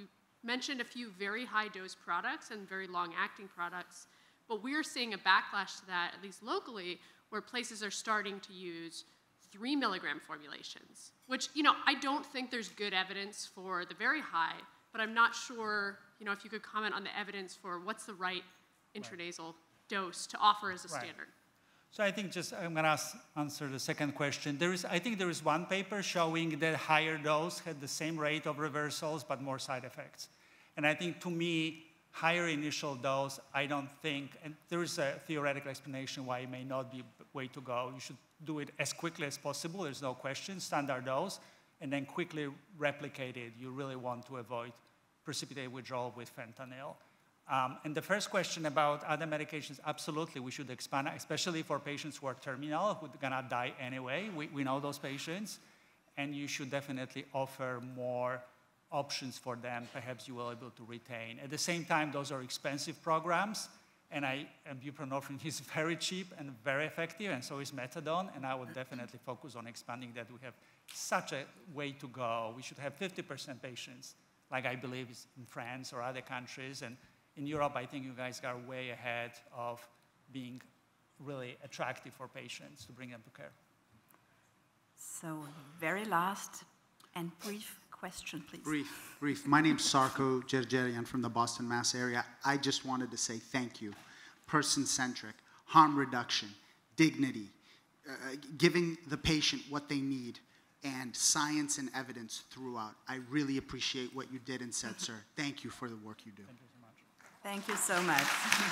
mentioned a few very high-dose products and very long-acting products, but we're seeing a backlash to that, at least locally, where places are starting to use 3 milligram formulations, which, I don't think there's good evidence for the very high, but I'm not sure, if you could comment on the evidence for what's the right intranasal dose to offer as a standard. So I think I'm going to answer the second question. I think there is one paper showing that higher dose had the same rate of reversals, but more side effects. And I think, to me, higher initial dose, I don't think, and there is a theoretical explanation why it may not be the way to go. You should do it as quickly as possible, there's no question, standard dose, and then quickly replicate it. You really want to avoid precipitate withdrawal with fentanyl. And the first question about other medications, absolutely, we should expand, especially for patients who are terminal, who are gonna die anyway. We know those patients, and you should definitely offer more options for them. Perhaps you will be able to retain. At the same time, those are expensive programs, and buprenorphine is very cheap and very effective, and so is methadone, and I would definitely focus on expanding that. We have such a way to go. We should have 50% patients, like I believe is in France or other countries, and in Europe, I think you guys are way ahead of being really attractive for patients to bring them to care. So, very last and brief question, please. Brief. My name's Sarko Gergerian from the Boston, Mass area. I just wanted to say thank you. Person-centric, harm reduction, dignity, giving the patient what they need, and science and evidence throughout. I really appreciate what you did and said, sir. Thank you for the work you do. Thank you so much.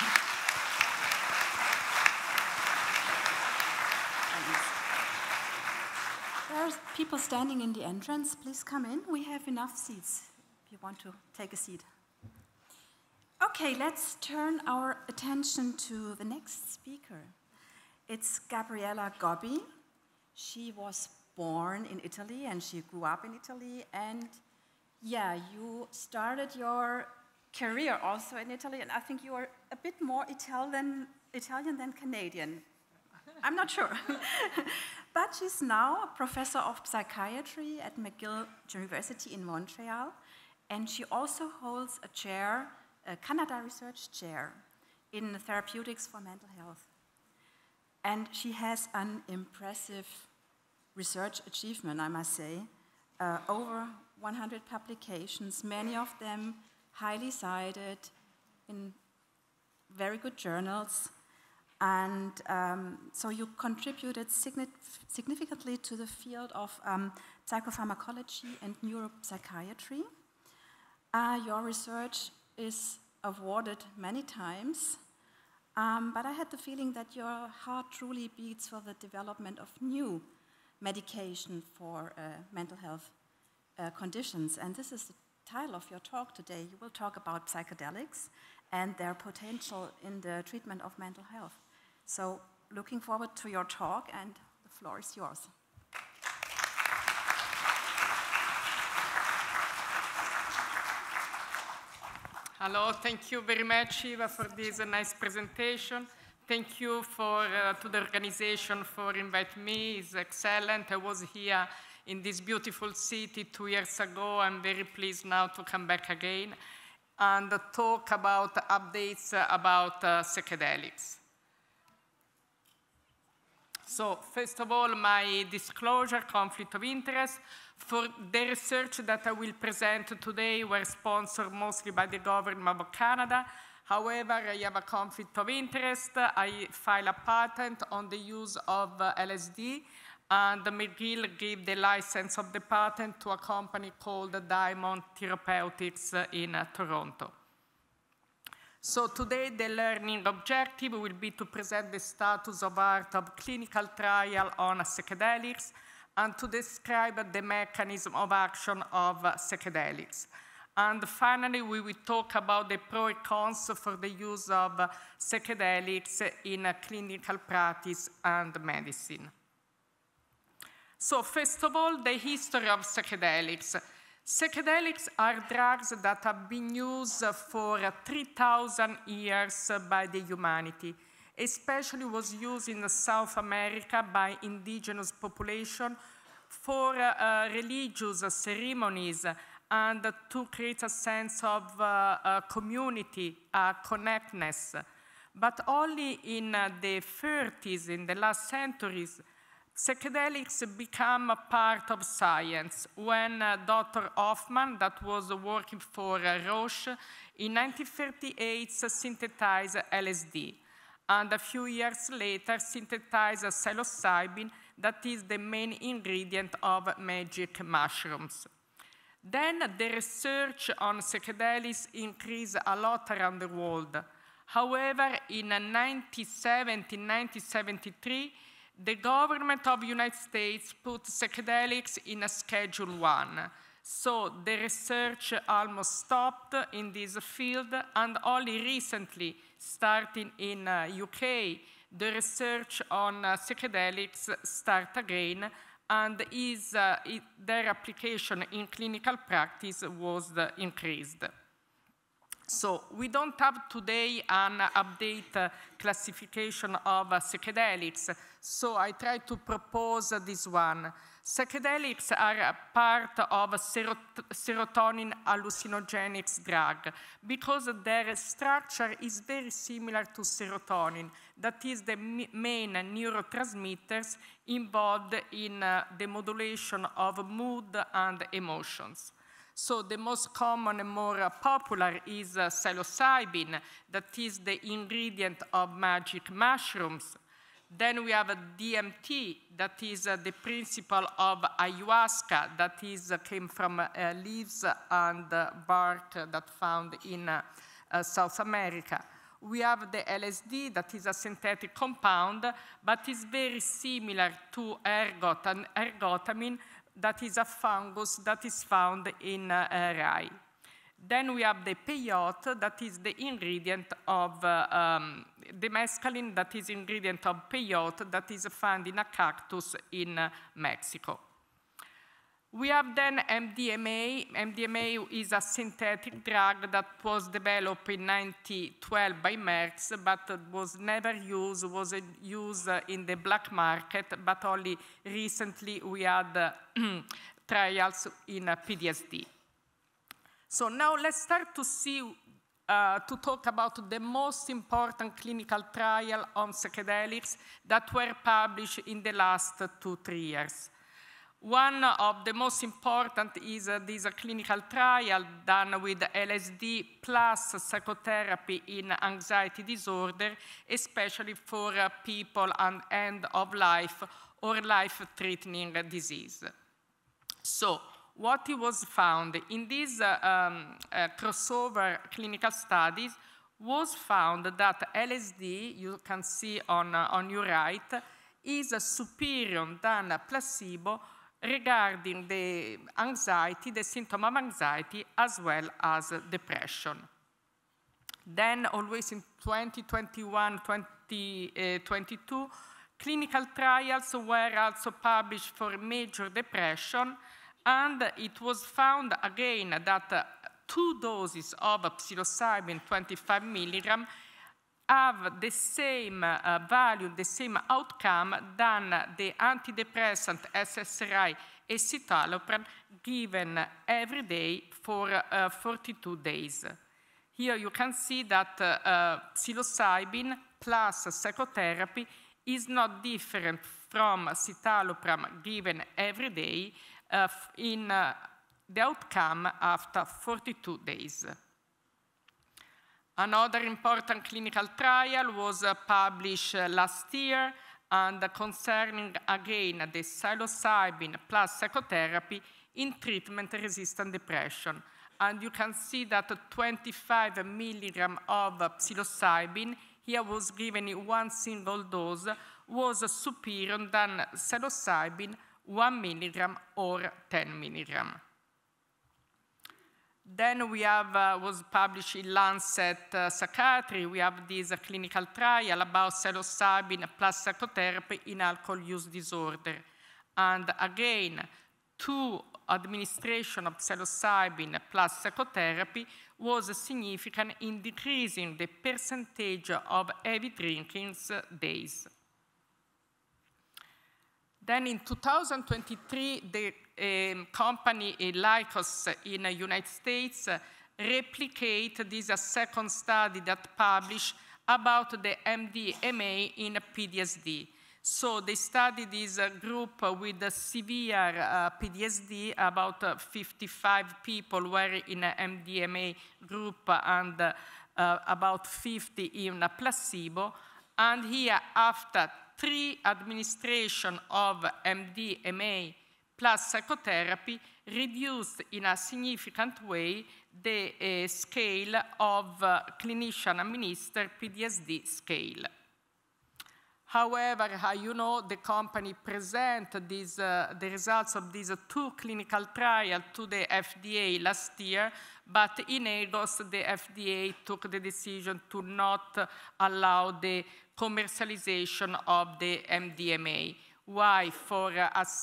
There's people standing in the entrance. Please come in. We have enough seats if you want to take a seat. Okay, let's turn our attention to the next speaker. It's Gabriella Gobbi. She was born in Italy and she grew up in Italy. And yeah, you started your career also in Italy, and I think you are a bit more Italian than Canadian. I'm not sure. But she's now a professor of psychiatry at McGill University in Montreal, and she also holds a chair, a Canada Research Chair in therapeutics for mental health. And she has an impressive research achievement, I must say. Over 100 publications, many of them highly cited in very good journals. And so you contributed significantly to the field of psychopharmacology and neuropsychiatry. Your research is awarded many times, but I had the feeling that your heart truly beats for the development of new medication for mental health conditions. And this is the title of your talk today. You will talk about psychedelics and their potential in the treatment of mental health. So, looking forward to your talk, and the floor is yours. Hello, thank you very much, Eva, for this nice presentation. Thank you to the organization for inviting me. It's excellent. I was here in this beautiful city 2 years ago. I'm very pleased now to come back again and talk about updates about psychedelics. So, first of all, my disclosure, conflict of interest. For the research that I will present today were sponsored mostly by the government of Canada. However, I have a conflict of interest. I filed a patent on the use of LSD, and McGill gave the license of the patent to a company called Diamond Therapeutics in Toronto. So today, the learning objective will be to present the status of art of clinical trial on psychedelics and to describe the mechanism of action of psychedelics. And finally, we will talk about the pros and cons for the use of psychedelics in clinical practice and medicine. So first of all, the history of psychedelics. Psychedelics are drugs that have been used for 3,000 years by the humanity. Especially was used in South America by indigenous population for religious ceremonies and to create a sense of community, connectedness. But only in the 30s, in the last centuries, psychedelics become a part of science when Dr. Hoffman, that was working for Roche, in 1938 synthesized LSD, and a few years later synthesized psilocybin, that is the main ingredient of magic mushrooms. Then the research on psychedelics increased a lot around the world. However, in 1970, 1973, the government of the United States put psychedelics in a Schedule 1. So the research almost stopped in this field, and only recently, starting in UK, the research on psychedelics start again, and their application in clinical practice was increased. So we don't have today an update classification of psychedelics, so I try to propose this one. Psychedelics are a part of a serotonin hallucinogenics drug because their structure is very similar to serotonin, that is the main neurotransmitters involved in the modulation of mood and emotions. So the most common and more popular is psilocybin, that is the ingredient of magic mushrooms. Then we have DMT, that is the principle of ayahuasca, that is came from leaves and bark that found in South America. We have the LSD, that is a synthetic compound, but is very similar to ergot and ergotamine, that is a fungus that is found in rye. Then we have the peyote, that is the ingredient of the mescaline, that is ingredient of peyote, that is found in a cactus in Mexico. We have then MDMA. MDMA is a synthetic drug that was developed in 1912 by Merck, but was never used, was used in the black market, but only recently we had trials in PTSD. So now let's start to see, to talk about the most important clinical trial on psychedelics that were published in the last 2-3 years. One of the most important is this clinical trial done with LSD plus psychotherapy in anxiety disorder, especially for people on end of life or life-threatening disease. So, what was found in these crossover clinical studies was found that LSD, you can see on your right, is superior than placebo regarding the anxiety, the symptom of anxiety, as well as depression. Then, always in 2021, 2022, clinical trials were also published for major depression, and it was found again that 2 doses of psilocybin, 25 milligram, have the same value, the same outcome than the antidepressant SSRI escitalopram given every day for 42 days. Here you can see that psilocybin plus psychotherapy is not different from citalopram given every day in the outcome after 42 days. Another important clinical trial was published last year and concerning again the psilocybin plus psychotherapy in treatment-resistant depression. And you can see that 25 milligram of psilocybin, here was given in 1 single dose, was superior than psilocybin 1 milligram or 10 milligram. Then we have, was published in Lancet Psychiatry, we have this clinical trial about psilocybin plus psychotherapy in alcohol use disorder. And again, 2 administration of psilocybin plus psychotherapy was significant in decreasing the percentage of heavy drinking days. Then in 2023, the company Lykos in the United States replicate this second study that published about the MDMA in PTSD. So they studied this group with severe PTSD, about 55 people were in an MDMA group and about 50 in a placebo. And here, after 3 administration of MDMA plus psychotherapy, reduced in a significant way the scale of clinician-administered PTSD scale. However, you know, the company presented the results of these 2 clinical trials to the FDA last year, but in August, the FDA took the decision to not allow the commercialization of the MDMA. Why? For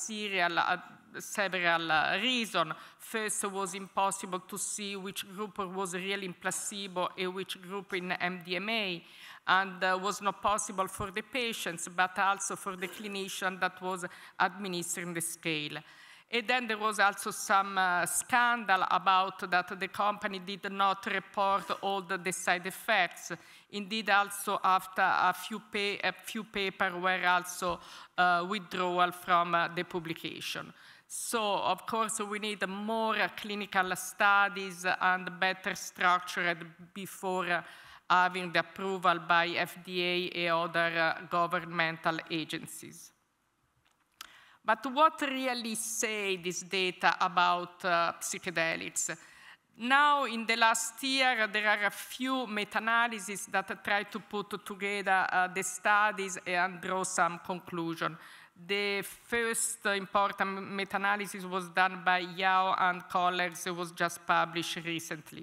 several reasons. First, it was impossible to see which group was really in placebo and which group in MDMA, and was not possible for the patients, but also for the clinician that was administering the scale. And then there was also some scandal about that the company did not report all the side effects. Indeed, also after a few papers were also withdrawal from the publication. So, of course, we need more clinical studies and better structured before having the approval by FDA and other governmental agencies. But what really say this data about psychedelics? Now, in the last year, there are a few meta-analyses that try to put together the studies and draw some conclusion. The first important meta-analysis was done by Yao and colleagues. It was just published recently.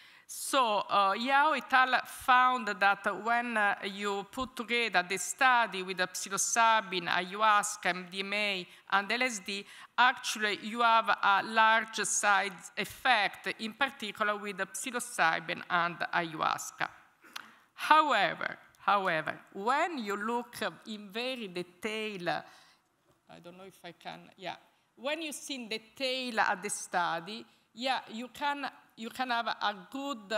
So Yao et al. Found that when you put together the study with the psilocybin, ayahuasca, MDMA, and LSD, actually you have a large side effect, in particular with the psilocybin and ayahuasca. However, when you look in very detail, I don't know if I can, yeah. When you see in detail at the study, yeah, you can have a good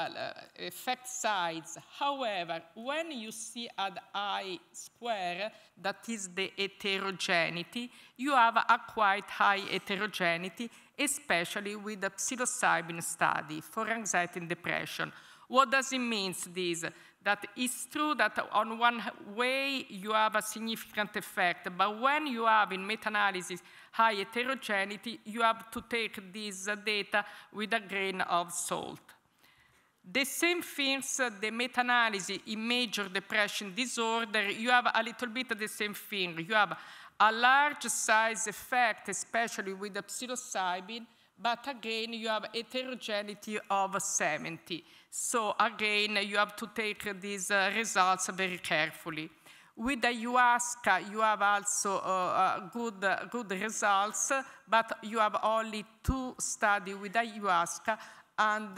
effect size. However, when you see at I square, that is the heterogeneity, you have a quite high heterogeneity, especially with the psilocybin study for anxiety and depression. What does it mean, this? That it's true that on one way you have a significant effect, but when you have in meta-analysis high heterogeneity, you have to take this data with a grain of salt. The same things, the meta-analysis in major depression disorder, you have a little bit the same thing. You have a large size effect, especially with the psilocybin, but again, you have heterogeneity of 70. So again, you have to take these results very carefully. With ayahuasca, you have also good results, but you have only 2 studies with ayahuasca and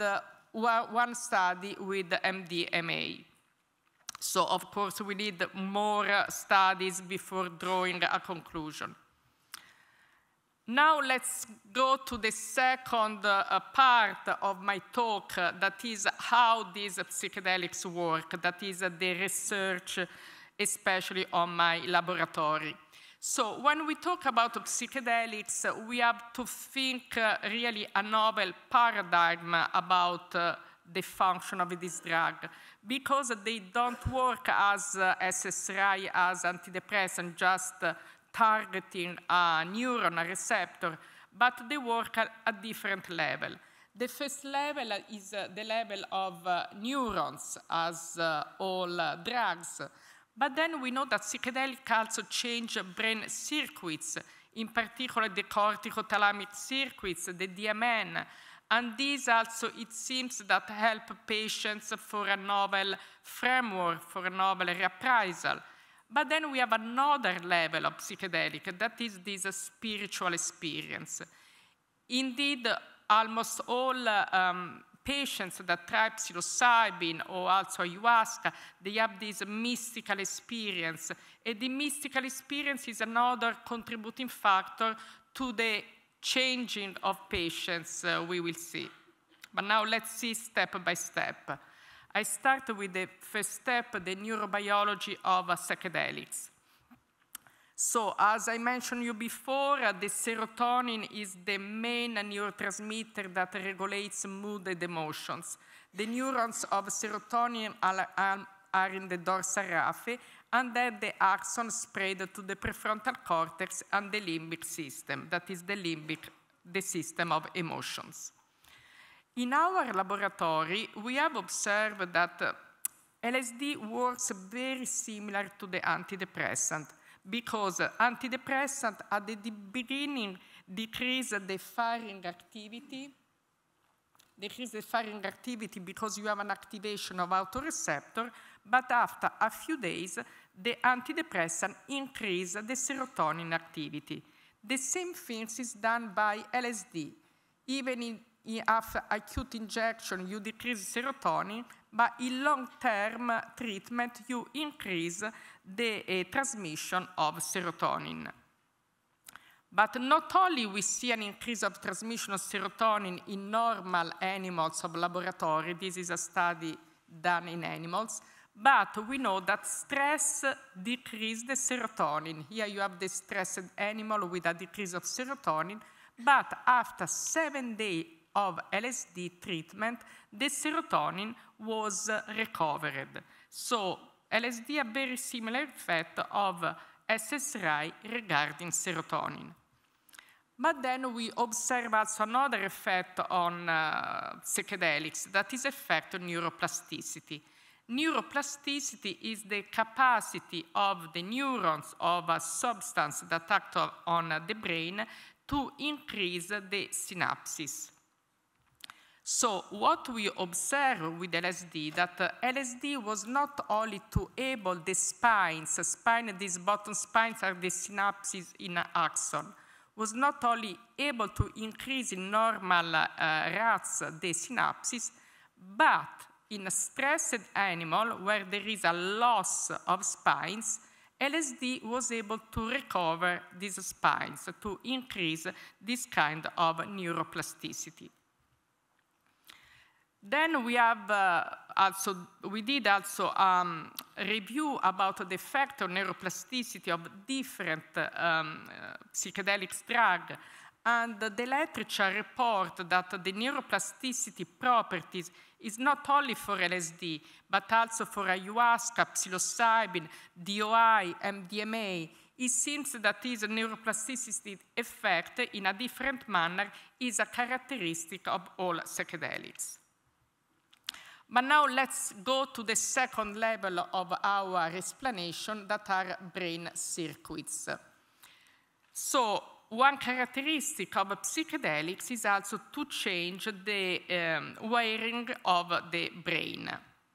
1 study with MDMA. So, of course, we need more studies before drawing a conclusion. Now let's go to the second part of my talk, that is how these psychedelics work, that is the research, especially on my laboratory. So when we talk about psychedelics, we have to think really a novel paradigm about the function of this drug, because they don't work as SSRI, as antidepressant, just targeting a neuron, a receptor, but they work at a different level. The first level is the level of neurons, as all drugs. But then we know that psychedelics also change brain circuits, in particular the corticothalamic circuits, the DMN. And these also, it seems, that help patients for a novel framework, for a novel reappraisal. But then we have another level of psychedelic, that is this spiritual experience. Indeed, almost all patients that try psilocybin or also ayahuasca, they have this mystical experience. And the mystical experience is another contributing factor to the changing of patients we will see. But now let's see step by step. I start with the first step, the neurobiology of psychedelics. So, as I mentioned you before, the serotonin is the main neurotransmitter that regulates mood and emotions. The neurons of serotonin are in the dorsal raphe, and then the axons spread to the prefrontal cortex and the limbic system, that is the system of emotions. In our laboratory, we have observed that LSD works very similar to the antidepressant, because antidepressant at the beginning decrease the firing activity because you have an activation of autoreceptor, but after a few days, the antidepressant increase the serotonin activity. The same thing is done by LSD. Even after acute injection, you decrease serotonin, but in long-term treatment, you increase the transmission of serotonin. But not only we see an increase of transmission of serotonin in normal animals of laboratory, this is a study done in animals, but we know that stress decreases the serotonin. Here you have the stressed animal with a decrease of serotonin, but after 7 days of LSD treatment, the serotonin was recovered. So LSD a very similar effect of SSRI regarding serotonin. But then we observe also another effect on psychedelics, that is effect on neuroplasticity. Neuroplasticity is the capacity of the neurons of a substance that act on the brain to increase the synapses. So what we observe with LSD, that LSD was not only to able the spines, these bottom spines are the synapses in an axon, was not only able to increase in normal rats the synapses, but in a stressed animal where there is a loss of spines, LSD was able to recover these spines, to increase this kind of neuroplasticity. Then we have we did also review about the effect on neuroplasticity of different psychedelic drugs, and the literature report that the neuroplasticity properties is not only for LSD, but also for ayahuasca, psilocybin, DOI, MDMA. It seems that this neuroplasticity effect in a different manner is a characteristic of all psychedelics. But now let's go to the second level of our explanation, that are brain circuits. So one characteristic of psychedelics is also to change the wiring of the brain.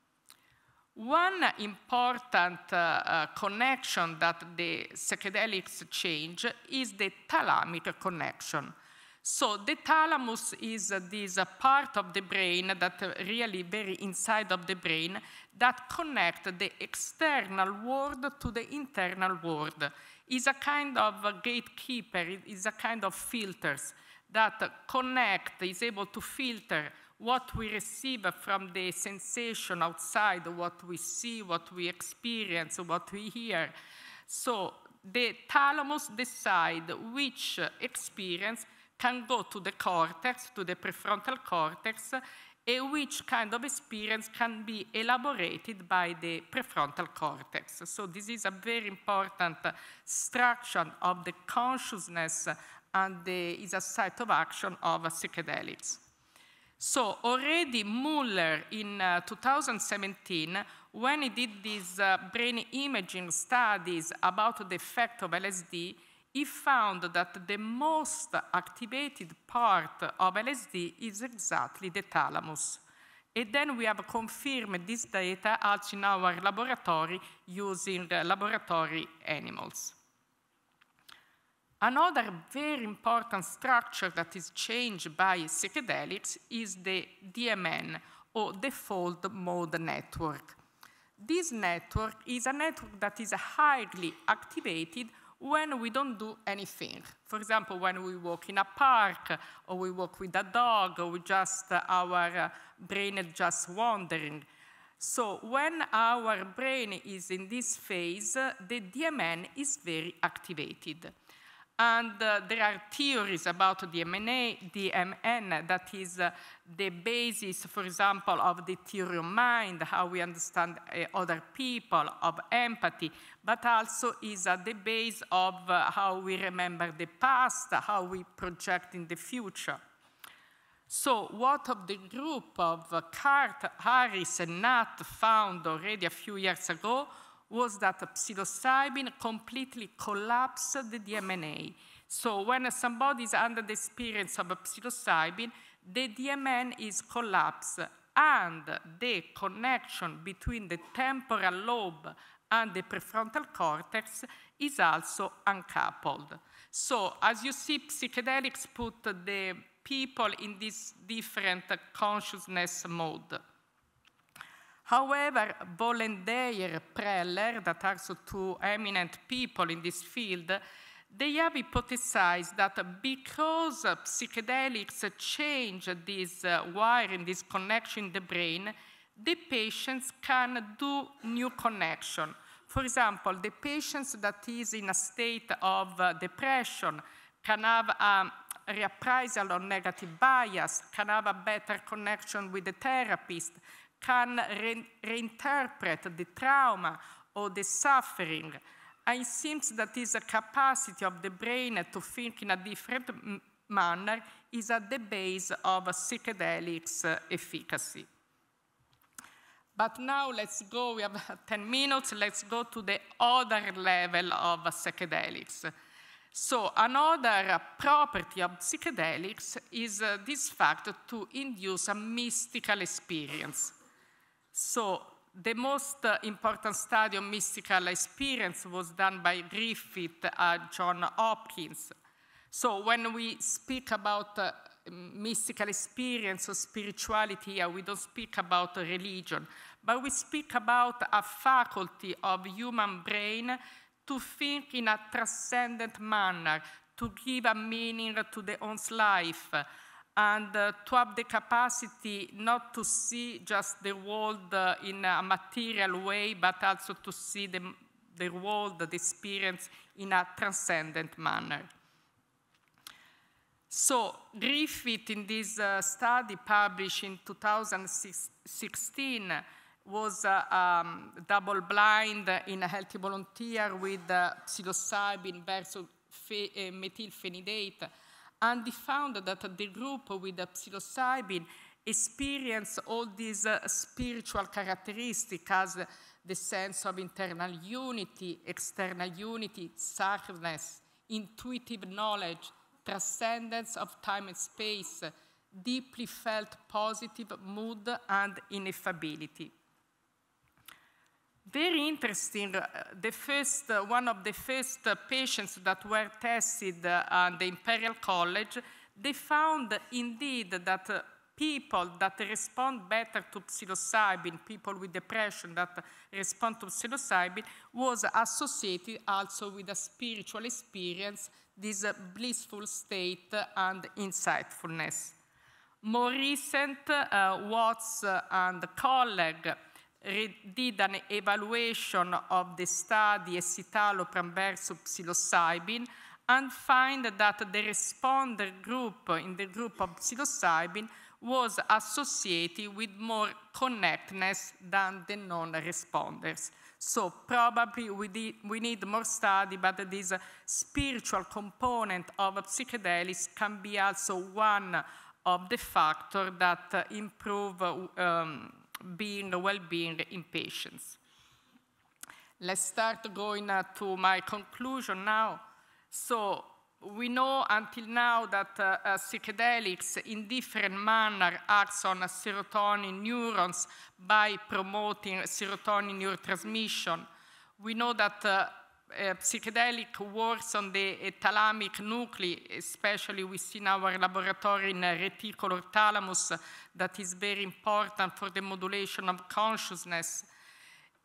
One important connection that the psychedelics change is the thalamic connection. So the thalamus is this part of the brain that really very inside of the brain that connect the external world to the internal world. Is a kind of a gatekeeper, is a kind of filters that connect, is able to filter what we receive from the sensation outside, what we see, what we experience, what we hear. So the thalamus decides which experience can go to the cortex, to the prefrontal cortex, and which kind of experience can be elaborated by the prefrontal cortex. So this is a very important structure of the consciousness and is a site of action of psychedelics. So already Muller in 2017, when he did these brain imaging studies about the effect of LSD, he found that the most activated part of LSD is exactly the thalamus. And then we have confirmed this data also in our laboratory using laboratory animals. Another very important structure that is changed by psychedelics is the DMN, or default mode network. This network is a network that is highly activated when we don't do anything. For example, when we walk in a park, or we walk with a dog, or we just, our brain is just wandering. So when our brain is in this phase, the DMN is very activated. And there are theories about DMN that is the basis, for example, of the theory of mind, how we understand other people, of empathy, but also is the base of how we remember the past, how we project in the future. So what of the group of Cart, Harris, and Nutt found already a few years ago was that psilocybin completely collapsed the DMNA. So when somebody is under the experience of psilocybin, the DMN is collapsed, and the connection between the temporal lobe and the prefrontal cortex is also uncoupled. So as you see, psychedelics put the people in this different consciousness mode. However, Bollendeyer, Preller, that are also two eminent people in this field, they have hypothesized that because psychedelics change this wiring, this connection in the brain, the patients can do new connection. For example, the patients that is in a state of depression can have a reappraisal of negative bias, can have a better connection with the therapist, can reinterpret the trauma or the suffering. And it seems that this capacity of the brain to think in a different manner is at the base of psychedelics efficacy. But now let's go, we have 10 minutes, let's go to the other level of psychedelics. So another property of psychedelics is this fact to induce a mystical experience. So the most important study of mystical experience was done by Griffith at Johns Hopkins. So when we speak about mystical experience or spirituality here, we don't speak about religion, but we speak about a faculty of human brain to think in a transcendent manner, to give a meaning to their own life, and to have the capacity not to see just the world in a material way, but also to see the world, the experience in a transcendent manner. So Griffith, in this study published in 2016, was double-blind in a healthy volunteer with psilocybin versus methylphenidate, and he found that the group with psilocybin experienced all these spiritual characteristics as the sense of internal unity, external unity, sacredness, intuitive knowledge, transcendence of time and space, deeply felt positive mood and ineffability. Very interesting, one of the first patients that were tested at the Imperial College, they found indeed that people that respond better to psilocybin, people with depression that respond to psilocybin, was associated also with a spiritual experience, this blissful state and insightfulness. More recent, Watts and colleague did an evaluation of the study escitalopram versus psilocybin and find that the responder group in the group of psilocybin was associated with more connectedness than the non-responders. So probably we need more study, but this spiritual component of psychedelics can be also one of the factors that improve well-being in patients. Let's start going to my conclusion now. So we know until now that psychedelics in different manner acts on serotonin neurons by promoting serotonin neurotransmission. We know that psychedelic works on the thalamic nuclei, especially we see in our laboratory in reticular thalamus, that is very important for the modulation of consciousness.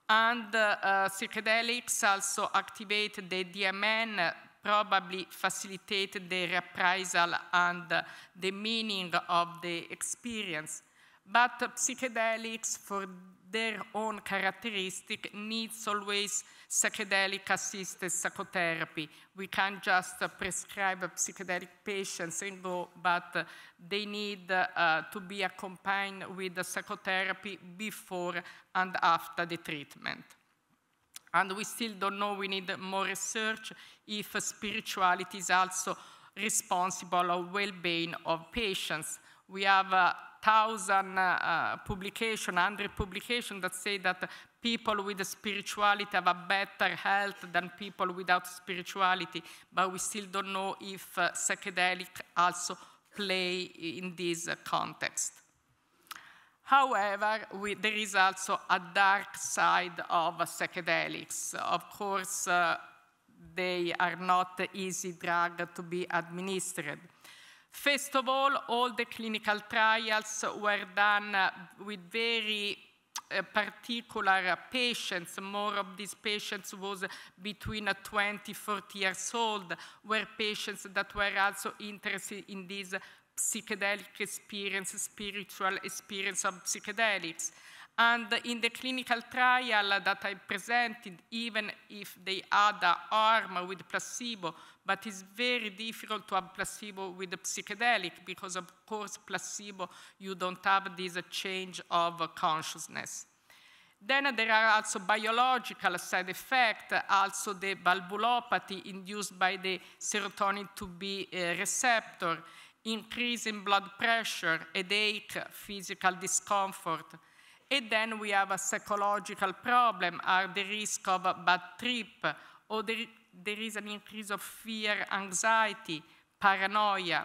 And psychedelics also activate the DMN, probably facilitate the reprisal and the meaning of the experience. But psychedelics, for their own characteristic, needs always psychedelic-assisted psychotherapy. We can't just prescribe psychedelic patients and go, but they need to be accompanied with the psychotherapy before and after the treatment. And we still don't know, we need more research if spirituality is also responsible for well-being of patients. We have 1,000 publications, 100 publications that say that people with spirituality have a better health than people without spirituality, but we still don't know if psychedelic also play in this context. However, there is also a dark side of psychedelics. Of course, they are not easy drug to be administered. First of all the clinical trials were done with very particular patients. More of these patients was between 20, 40 years old, were patients that were also interested in this psychedelic experience, spiritual experience of psychedelics. And in the clinical trial that I presented, even if they had an arm with placebo, but it's very difficult to have placebo with the psychedelic because, of course, placebo, you don't have this change of consciousness. Then there are also biological side effects, also the valvulopathy induced by the serotonin 2B receptor, increase in blood pressure, headache, physical discomfort. And then we have a psychological problem, the risk of a bad trip, or there is an increase of fear, anxiety, paranoia.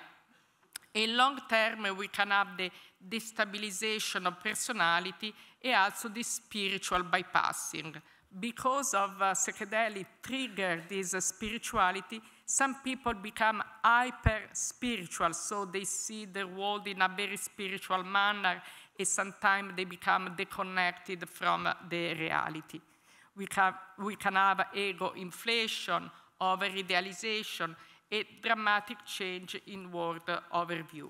In long term, we can have the destabilization of personality and also the spiritual bypassing. Because of psychedelic trigger this spirituality, some people become hyper-spiritual, so they see the world in a very spiritual manner, and sometimes they become disconnected from the reality. We can have ego inflation, over-idealization, a dramatic change in world overview.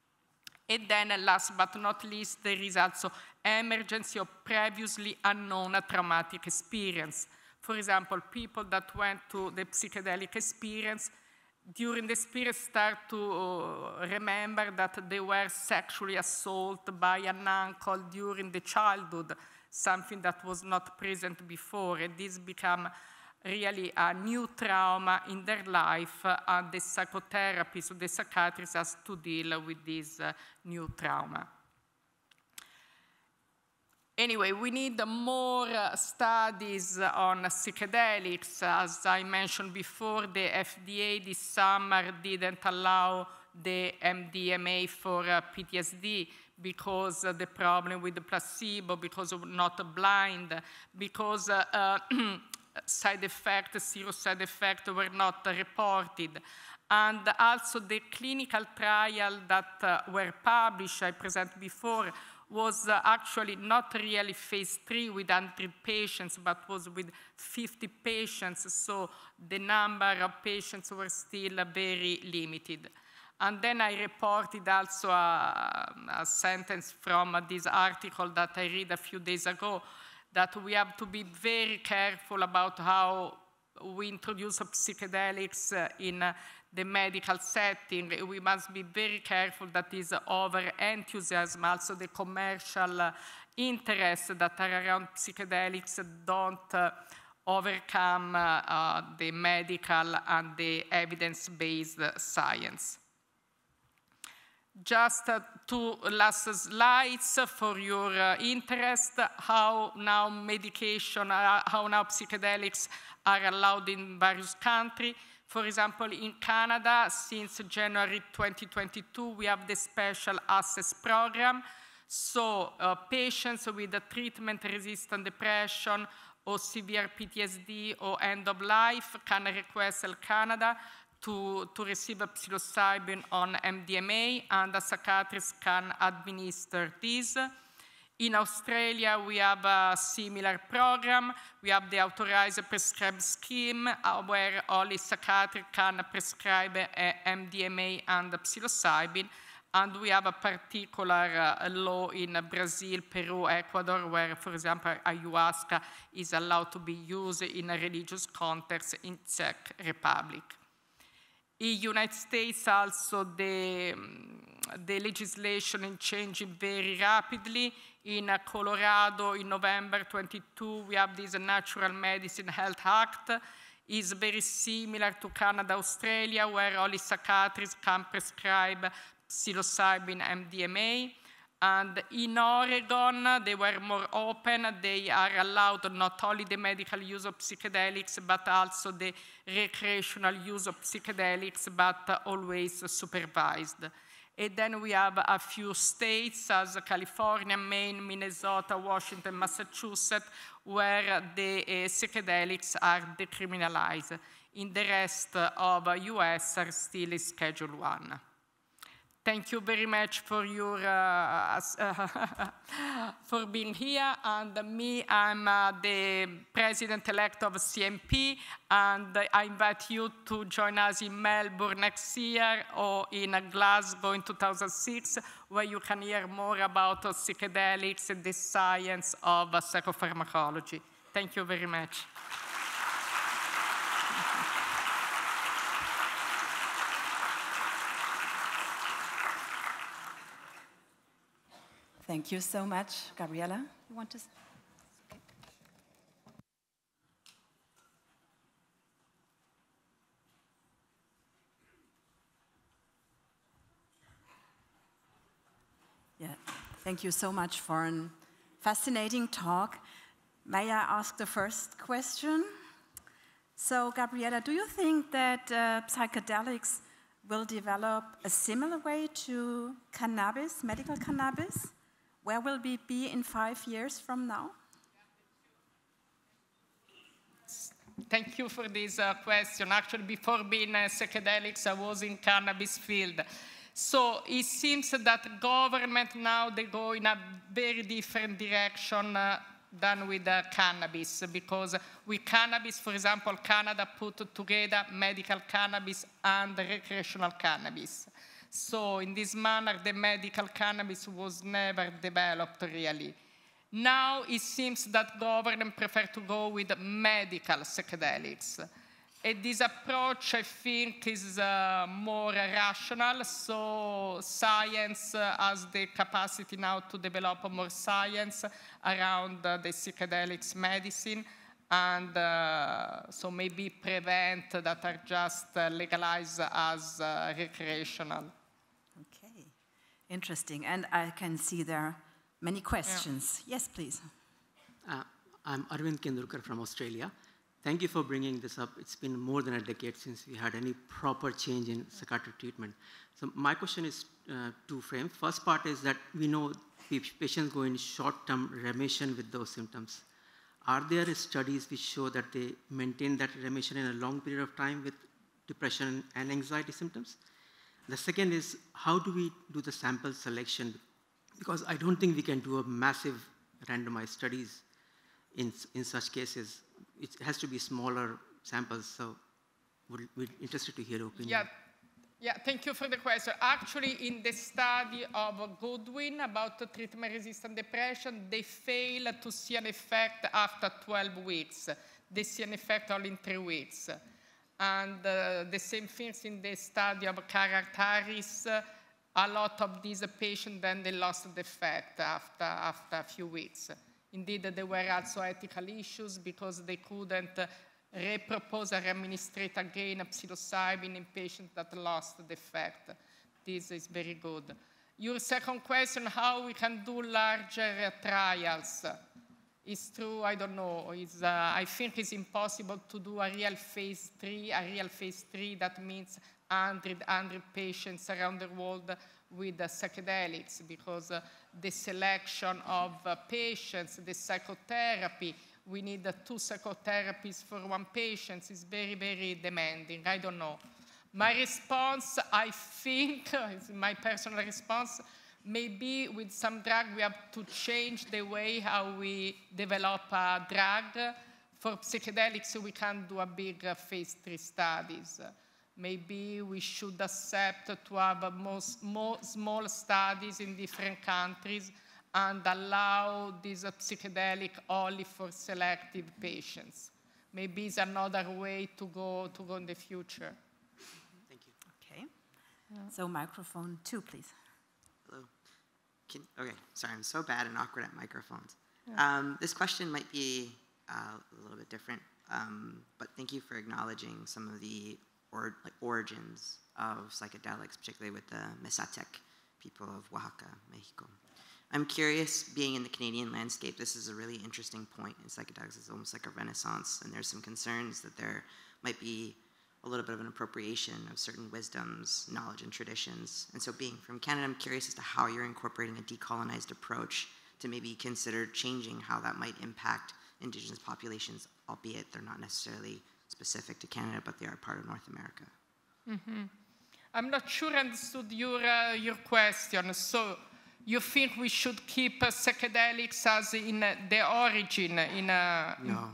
And then last but not least, there is also emergency of previously unknown traumatic experience. For example, people that went to the psychedelic experience, during the experience start to remember that they were sexually assaulted by an uncle during the childhood, something that was not present before, and this became really a new trauma in their life, and the psychotherapy, so the psychiatrist has to deal with this new trauma. Anyway, we need more studies on psychedelics. As I mentioned before, the FDA this summer didn't allow the MDMA for PTSD because the problem with the placebo, because of not blind, because side effects, serious side effects were not reported. And also the clinical trial that were published, I presented before, was actually not really phase 3 with 100 patients, but was with 50 patients, so the number of patients were still very limited. And then I reported also a sentence from this article that I read a few days ago, that we have to be very careful about how we introduce psychedelics in the medical setting. We must be very careful that is over-enthusiasm, also the commercial interests that are around psychedelics don't overcome the medical and the evidence-based science. Just two last slides for your interest, how now psychedelics are allowed in various countries. For example, in Canada, since January 2022, we have the Special Access Program. So patients with treatment-resistant depression or severe PTSD or end of life can request Health Canada to receive a psilocybin on MDMA, and a psychiatrist can administer this. In Australia, we have a similar program. We have the authorized prescribed scheme where only psychiatrists can prescribe MDMA and psilocybin. And we have a particular law in Brazil, Peru, Ecuador, where, for example, ayahuasca is allowed to be used in a religious context in Czech Republic. In the United States, also, the legislation is changing very rapidly. In Colorado, in November 22, we have this Natural Medicine Health Act. It's very similar to Canada, Australia, where only psychiatrists can prescribe psilocybin MDMA. And in Oregon, they were more open. They are allowed not only the medical use of psychedelics, but also the recreational use of psychedelics, but always supervised. And then we have a few states, as California, Maine, Minnesota, Washington, Massachusetts, where the psychedelics are decriminalized. In the rest of the US are still in Schedule 1. Thank you very much for your for being here. And me, I'm the president-elect of CMP, and I invite you to join us in Melbourne next year or in Glasgow in 2006, where you can hear more about psychedelics and the science of psychopharmacology. Thank you very much. Thank you so much. Gabriela, you want to? Okay. Yeah, thank you so much for a fascinating talk. May I ask the first question? So, Gabriela, do you think that psychedelics will develop a similar way to cannabis, medical cannabis? Where will we be in 5 years from now? Thank you for this question. Actually, before being psychedelics, I was in cannabis field. So it seems that government now, they go in a very different direction than with cannabis, because with cannabis, for example, Canada put together medical cannabis and recreational cannabis. So in this manner, the medical cannabis was never developed really. Now it seems that government prefer to go with medical psychedelics. And this approach, I think, is more rational. So science has the capacity now to develop more science around the psychedelics medicine. And so maybe prevent that are just legalized as recreational. Okay, interesting. And I can see there are many questions. Yeah. Yes, please. I'm Arvind Kendurkar from Australia. Thank you for bringing this up. It's been more than a decade since we had any proper change in psychiatric treatment. So my question is two-frame. First part is that we know patients go in short-term remission with those symptoms. Are there studies which show that they maintain that remission in a long period of time with depression and anxiety symptoms? The second is, how do we do the sample selection? Because I don't think we can do a massive randomized studies in such cases. It has to be smaller samples, so we're interested to hear your opinion. Yeah, thank you for the question. Actually, in the study of Goodwin about treatment-resistant depression, they fail to see an effect after 12 weeks. They see an effect only in 3 weeks. And the same things in the study of Carhart-Harris, a lot of these patients, then they lost the effect after a few weeks. Indeed, there were also ethical issues because they couldn't repropose or administrate again psilocybin in patients that lost the effect. This is very good. Your second question, how we can do larger trials. It's true, I don't know. I think it's impossible to do a real phase 3. A real phase 3, that means 100 patients around the world with psychedelics, because the selection of patients, the psychotherapy, we need 2 psychotherapies for 1 patient. It's very, very demanding. I don't know. My response, I think, is my personal response, maybe with some drug we have to change the way how we develop a drug. For psychedelics, we can do a big phase 3 studies. Maybe we should accept to have more small studies in different countries and allow this psychedelic only for selective patients. Maybe it's another way to go in the future. Thank you. Okay. So microphone 2, please. Hello. Okay, sorry, I'm so bad and awkward at microphones. Yeah. This question might be a little bit different, but thank you for acknowledging some of the origins of psychedelics, particularly with the Mesatec people of Oaxaca, Mexico. I'm curious, being in the Canadian landscape, this is a really interesting point in psychedelics. It's almost like a renaissance, and there's some concerns that there might be a little bit of an appropriation of certain wisdoms, knowledge, and traditions. And so being from Canada, I'm curious as to how you're incorporating a decolonized approach to maybe consider changing how that might impact Indigenous populations, albeit they're not necessarily specific to Canada, but they are part of North America. Mm-hmm. I'm not sure I understood your question. So you think we should keep psychedelics as in the origin? No.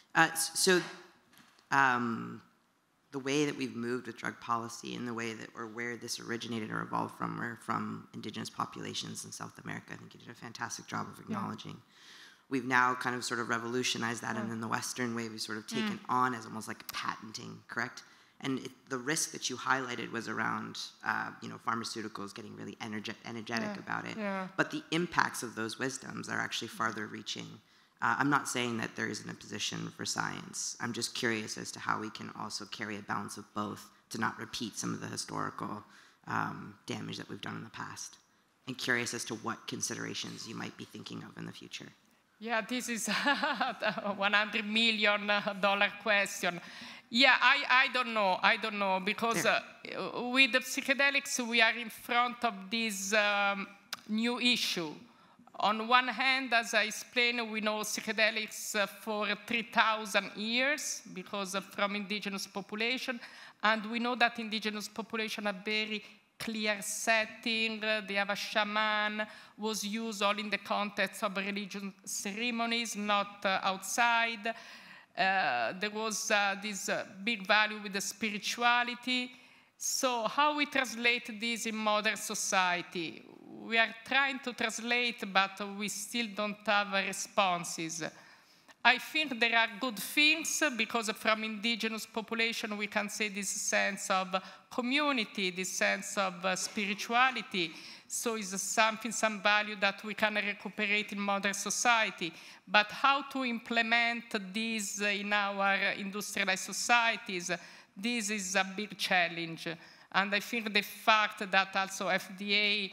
The way that we've moved with drug policy and the way that, or where this originated or evolved from, were from Indigenous populations in South America. I think you did a fantastic job of acknowledging. Yeah. We've now kind of sort of revolutionized that, and in the Western way, we've sort of taken on as almost like patenting, correct? And the risk that you highlighted was around, pharmaceuticals getting really energetic about it. Yeah. But the impacts of those wisdoms are actually farther reaching. I'm not saying that there isn't a position for science. I'm just curious as to how we can also carry a balance of both to not repeat some of the historical damage that we've done in the past. And curious as to what considerations you might be thinking of in the future. Yeah, this is a $100 million question. Yeah, I don't know, because with the psychedelics, we are in front of this new issue. On one hand, as I explained, we know psychedelics for 3,000 years because from indigenous population, and we know that indigenous population are very clear setting. They have a shaman, was used all in the context of religious ceremonies, not outside. There was this big value with the spirituality. So how we translate this in modern society? We are trying to translate, but we still don't have responses. I think there are good things, because from indigenous population we can say this sense of community, this sense of spirituality. So it's something, some value that we can recuperate in modern society. But how to implement this in our industrialized societies, this is a big challenge. And I think the fact that also FDA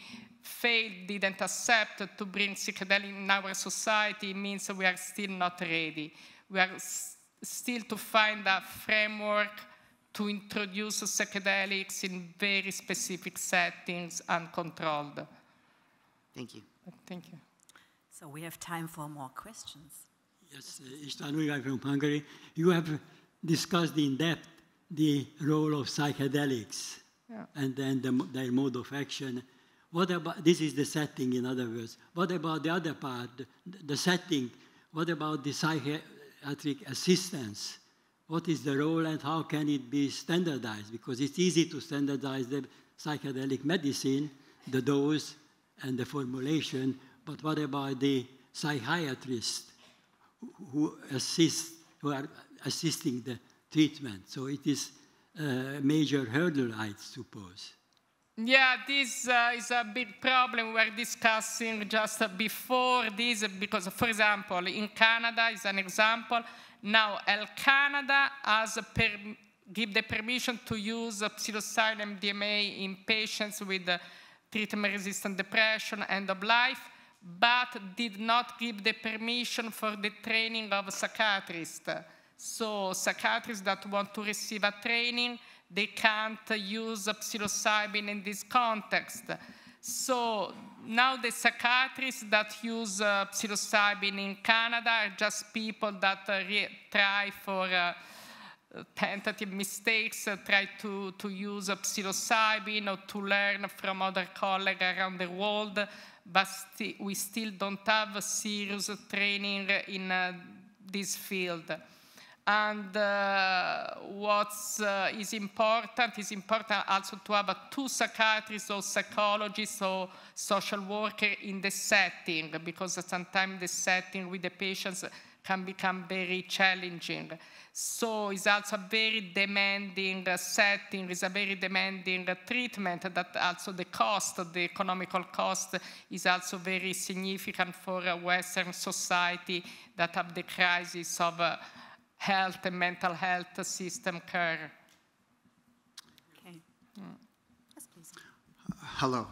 didn't accept to bring psychedelics in our society means we are still not ready. We are still to find a framework to introduce psychedelics in very specific settings and controlled. Thank you. Thank you. So we have time for more questions. Yes, István Ujjai from Hungary. You have discussed in depth the role of psychedelics and then their mode of action. What about, this is the setting, in other words. What about the other part, the setting? What about the psychiatric assistance? What is the role and how can it be standardized? Because it's easy to standardize the psychedelic medicine, the dose and the formulation, but what about the psychiatrists who are assisting the treatment? So it is a major hurdle, I suppose. Yeah, this is a big problem we're discussing just before this, because, for example, in Canada is an example. Now, Health Canada has give the permission to use psilocybin MDMA in patients with treatment-resistant depression, end of life, but did not give the permission for the training of psychiatrists. So psychiatrists that want to receive a training, they can't use psilocybin in this context. So now the psychiatrists that use psilocybin in Canada are just people that try for tentative mistakes, try to use psilocybin or to learn from other colleagues around the world, but we still don't have a serious training in this field. And what is important also to have 2 psychiatrists or psychologists or social workers in the setting, because sometimes the setting with the patients can become very challenging. So it's also a very demanding setting, it's a very demanding treatment that also the cost, the economical cost is also very significant for a Western society that have the crisis of health and mental health system care. Okay. Yes, please. Hello.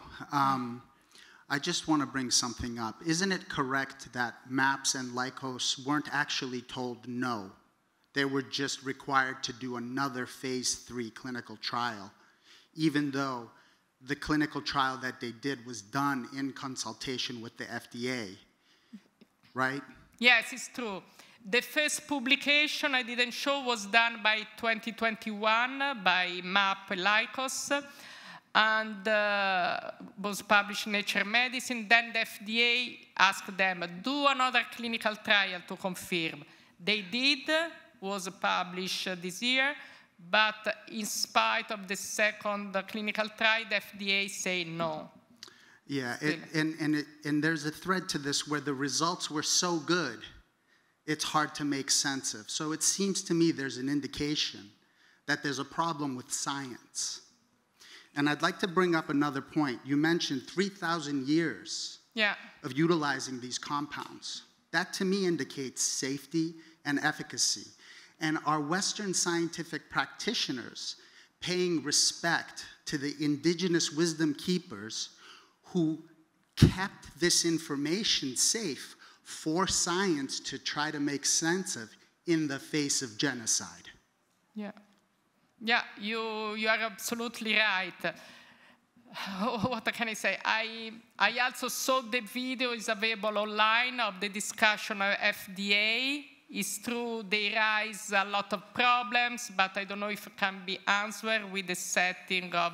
I just want to bring something up. Isn't it correct that MAPS and Lykos weren't actually told no? They were just required to do another phase 3 clinical trial, even though the clinical trial that they did was done in consultation with the FDA, right? Yes, it's true. The first publication I didn't show was done by 2021 by MAP Lykos, and was published in Nature Medicine. Then the FDA asked them, do another clinical trial to confirm. They did, was published this year, but in spite of the second clinical trial, the FDA said no. Yeah, and there's a thread to this where the results were so good, it's hard to make sense of. So it seems to me there's an indication that there's a problem with science. And I'd like to bring up another point. You mentioned 3,000 years of utilizing these compounds. That to me indicates safety and efficacy. And our Western scientific practitioners paying respect to the indigenous wisdom keepers who kept this information safe for science to try to make sense of in the face of genocide. Yeah, you are absolutely right. What can I say? I also saw the video is available online of the discussion of FDA. It's true they raise a lot of problems, but I don't know if it can be answered with the setting of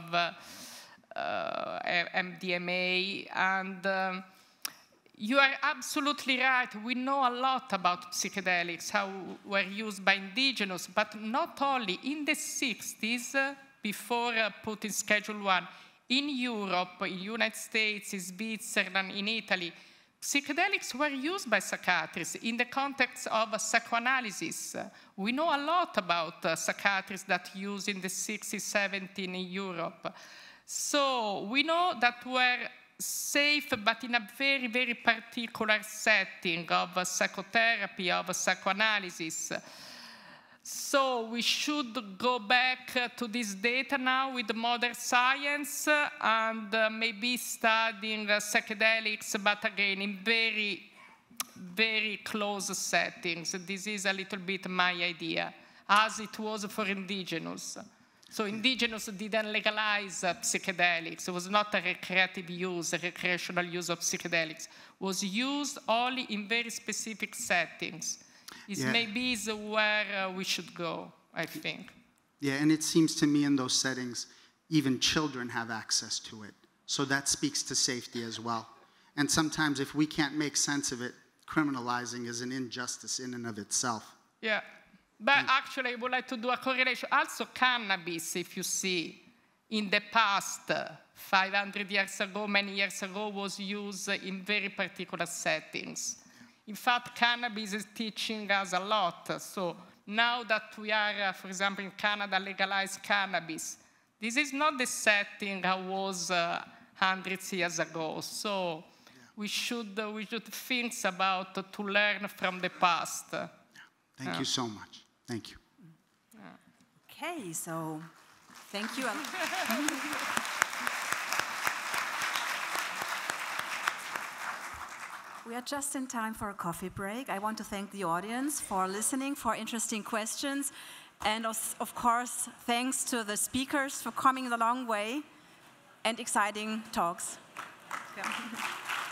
MDMA. And you are absolutely right. We know a lot about psychedelics, how were used by indigenous, but not only. In the 60s, before putting Schedule 1, in Europe, in the United States, in Switzerland, in Italy, psychedelics were used by psychiatrists in the context of psychoanalysis. We know a lot about psychiatrists that used in the 60s, 70s in Europe. So we know that were safe, but in a very, very particular setting of psychotherapy, of psychoanalysis. So we should go back to this data now with modern science and maybe studying psychedelics, but again, in very, very close settings. This is a little bit my idea, as it was for indigenous. So indigenous didn't legalize psychedelics. It was not a recreative use, a recreational use of psychedelics. It was used only in very specific settings. It's maybe where we should go, I think. Yeah, and it seems to me in those settings, even children have access to it. So that speaks to safety as well. And sometimes if we can't make sense of it, criminalizing is an injustice in and of itself. Yeah. But actually, I would like to do a correlation. Also, cannabis, if you see, in the past, 500 years ago, many years ago, was used in very particular settings. In fact, cannabis is teaching us a lot. So now that we are, for example, in Canada, legalized cannabis, this is not the setting that was hundreds of years ago. So we should think about to learn from the past. Thank you so much. Thank you. Okay, so thank you. We are just in time for a coffee break. I want to thank the audience for listening, for interesting questions, and of course, thanks to the speakers for coming a long way and exciting talks. Yeah.